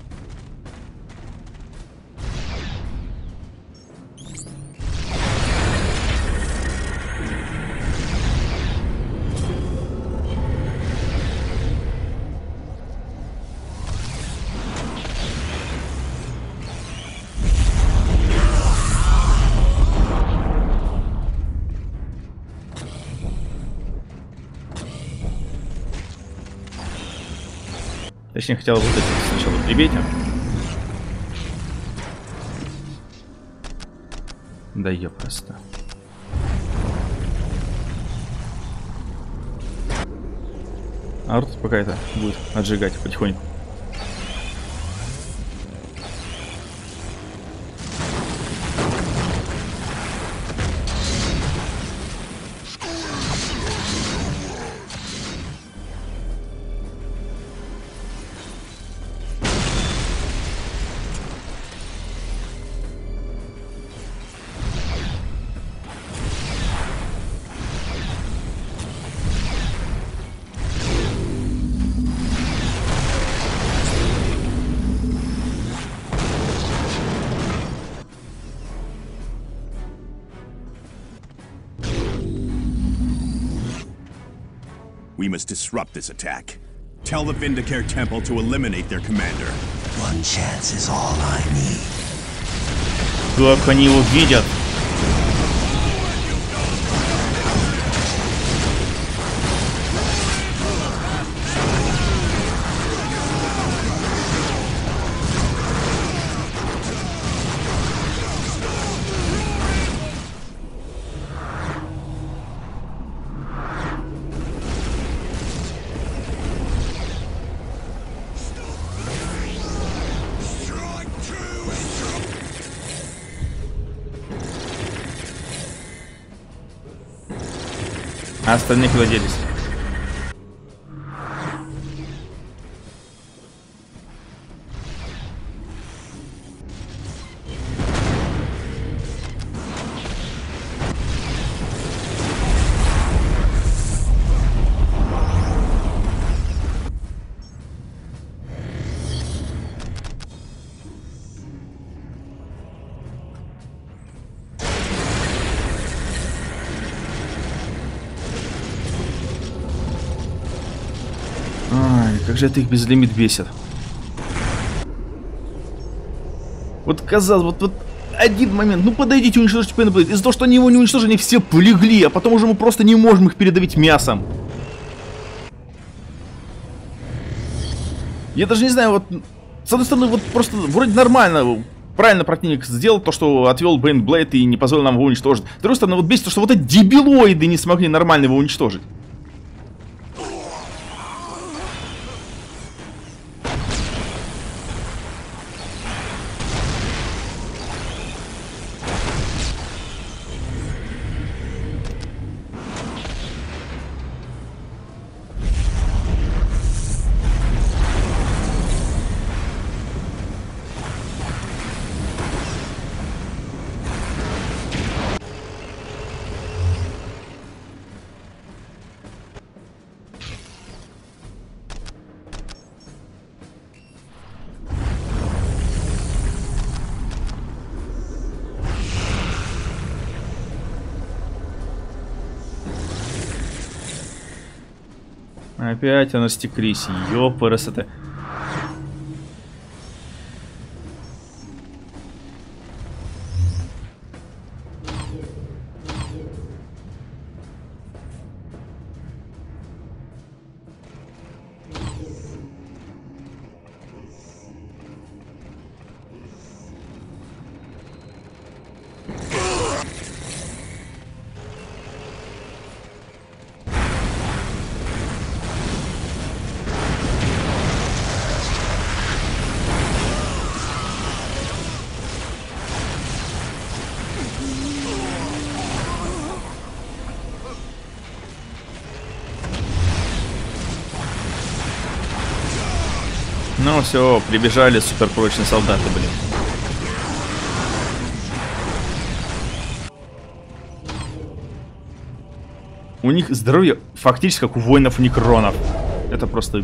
Точнее, хотел вот эти сначала прибейте. Да ёпрст. А вот пока это будет отжигать потихоньку. We must disrupt this attack. Tell the Vindicare Temple to eliminate their commander. One chance is all I need. Как они его видят? остальные куда делись? Как же это их безлимит бесит. Вот казалось, вот один момент. Ну подойдите, уничтожите Пенблейд. Из-за того, что они его не уничтожили, они все полегли, а потом уже мы просто не можем их передавить мясом. Я даже не знаю, вот с одной стороны, вот просто вроде нормально. Правильно противник сделал то, что отвел Бейнблейд и не позволил нам его уничтожить. С другой стороны, вот бесит то, что вот эти дебилоиды не смогли нормально его уничтожить. Опять она стекрись, ёпарасоте. Ну все, прибежали суперпрочные солдаты, блин. У них здоровье фактически как у воинов-некронов. Это просто...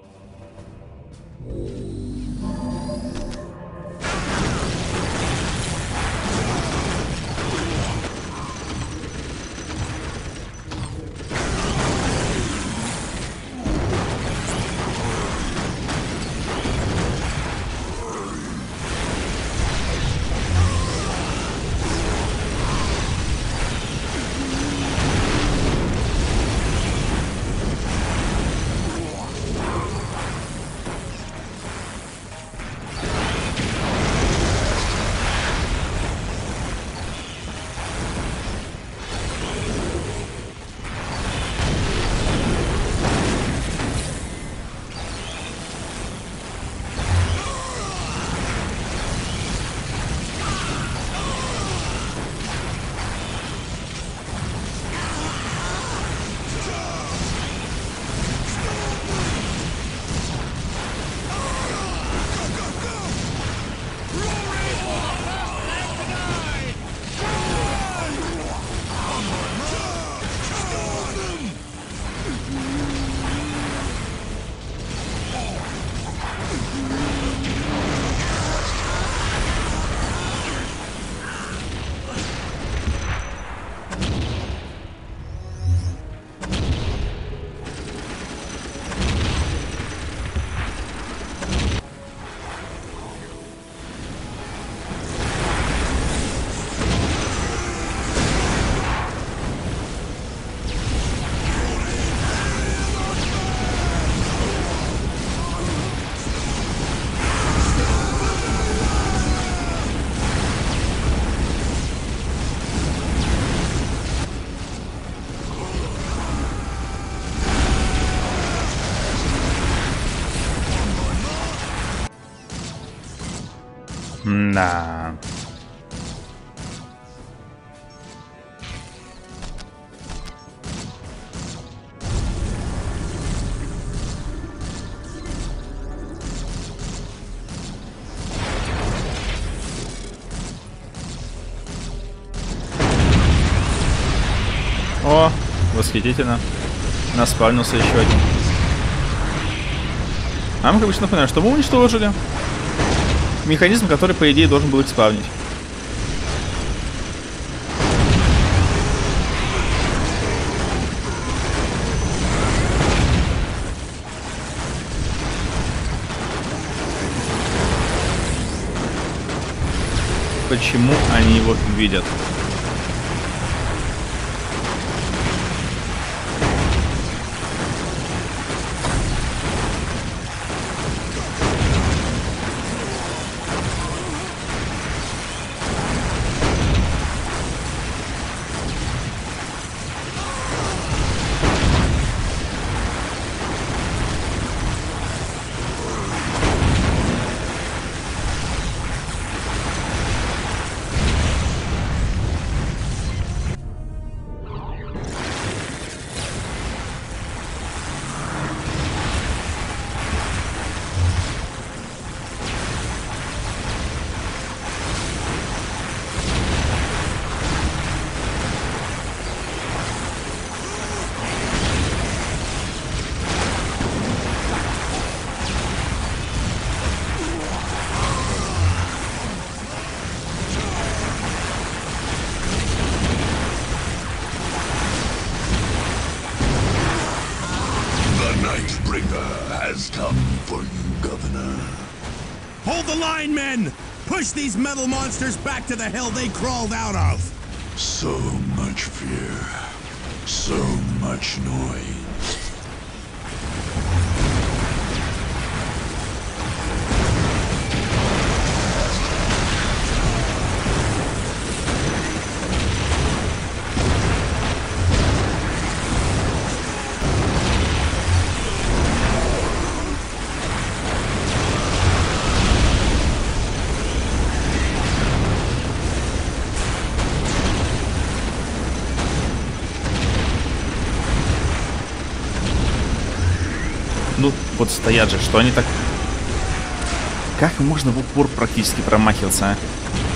Да. Восхитительно. Наспавнился еще один. А мы, как обычно, напоминаем, что мы уничтожили механизм, который, по идее, должен был их спавнить. Почему они его видят? Hold the line, men! Push these metal monsters back to the hell they crawled out of! So much fear. So much noise. Ну, вот стоят же, что они так... Как можно в упор практически промахиваться, а?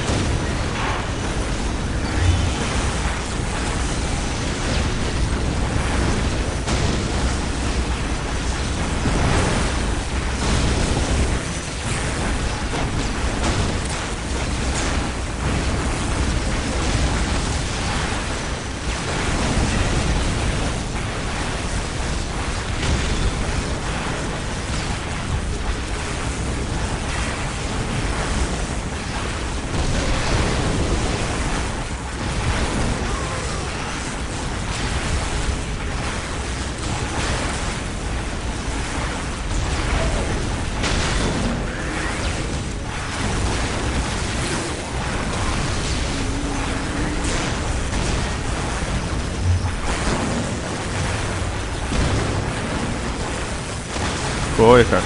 Ой, как.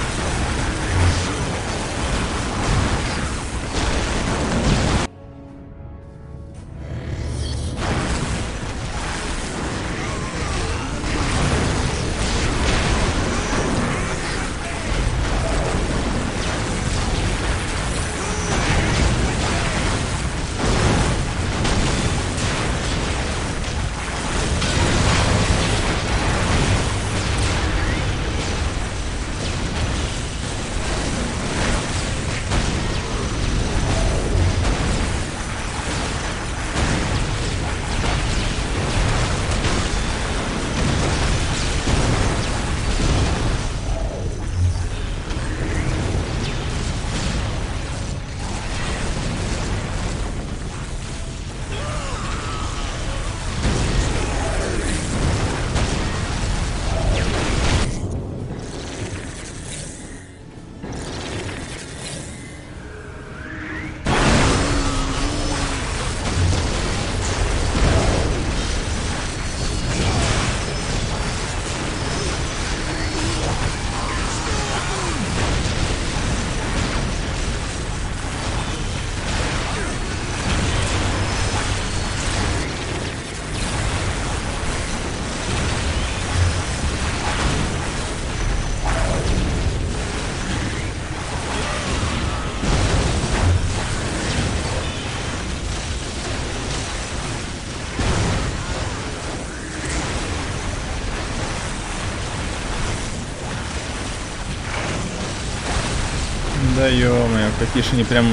Да ё-моё, какие же они прям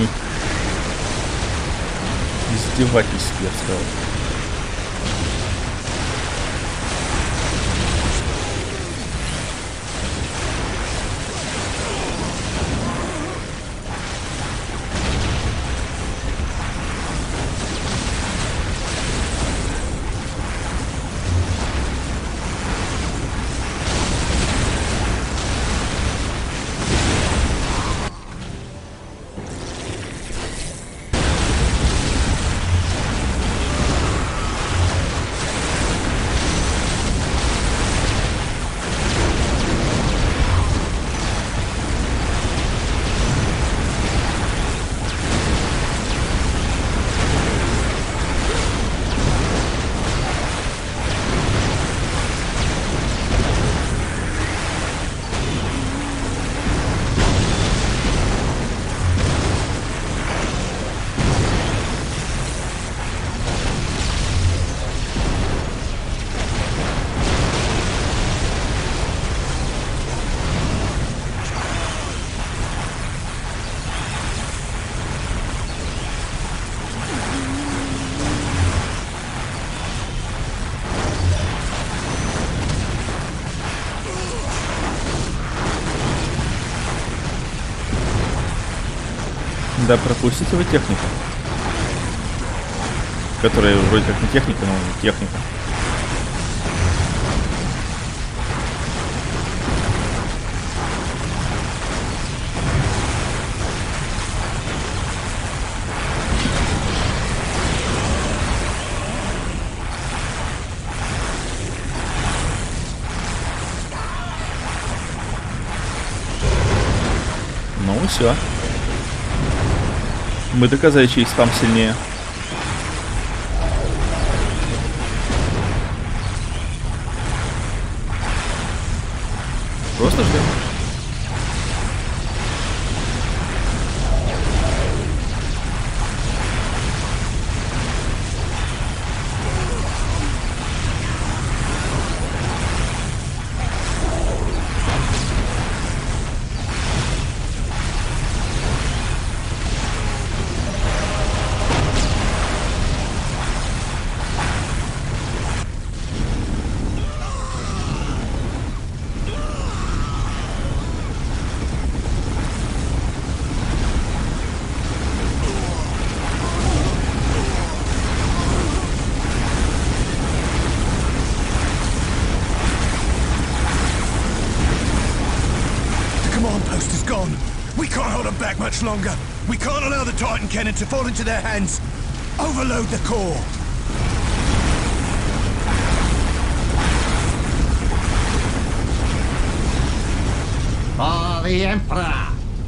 издевательские, я бы сказал. Да, пропустите вы технику. Которая вроде как не техника, но техника. Ну все. Мы доказали, чей спам сильнее. Просто ждем. We can't hold them back much longer. We can't allow the Titan cannon to fall into their hands. Overload the core. For the Emperor.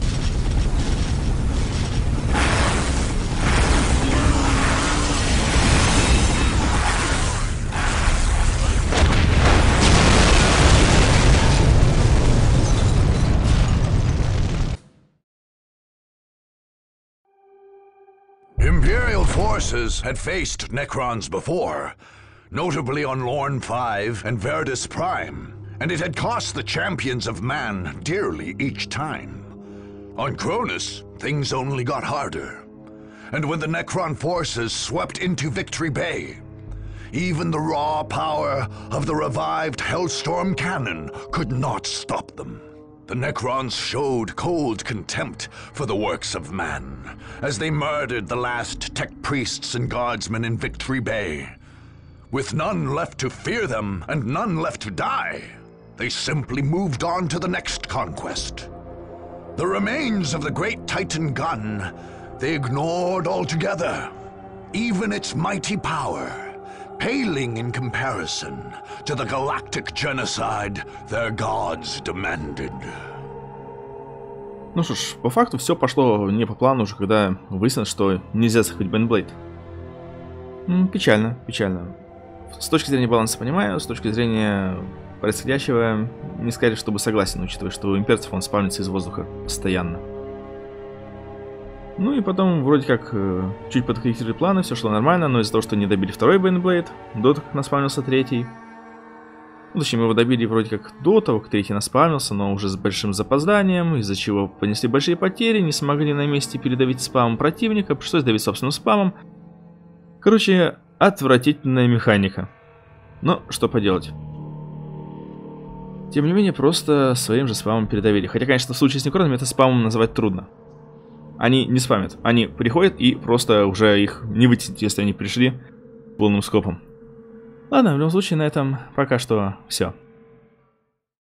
Imperial forces had faced Necrons before, notably on Lorn 5 and Verdus Prime, and it had cost the champions of man dearly each time. On Cronus, things only got harder. And when the Necron forces swept into Victory Bay, even the raw power of the revived Hellstorm cannon could not stop them. The Necrons showed cold contempt for the works of man, as they murdered the last tech priests and guardsmen in Victory Bay. With none left to fear them and none left to die, they simply moved on to the next conquest. The remains of the great Titan gun they ignored altogether, even its mighty power, paling in comparison to the galactic genocide their gods demanded. Ну что ж, по факту все пошло не по плану уже, когда выяснилось, что нельзя захватить Бэйнблейд. Печально, печально. С точки зрения баланса понимаю, с точки зрения происходящего не сказать, чтобы согласен, учитывая, что у имперцев он спавнится из воздуха постоянно. Ну и потом вроде как чуть подкорректировали планы, все шло нормально, но из-за того, что не добили второй Бэйнблейд, до того, как наспавнился третий, Ну, точнее, мы его добили вроде как до того, как третий наспавнился, но уже с большим запозданием, из-за чего понесли большие потери, не смогли на месте передавить спамом противника, пришлось давить собственным спамом. Короче, отвратительная механика. Но что поделать. Тем не менее, просто своим же спамом передавили. Хотя, конечно, в случае с некронами это спамом называть трудно. Они не спамят, они приходят и просто уже их не вытянуть, если они пришли полным скопом. Ладно, в любом случае, на этом пока что все.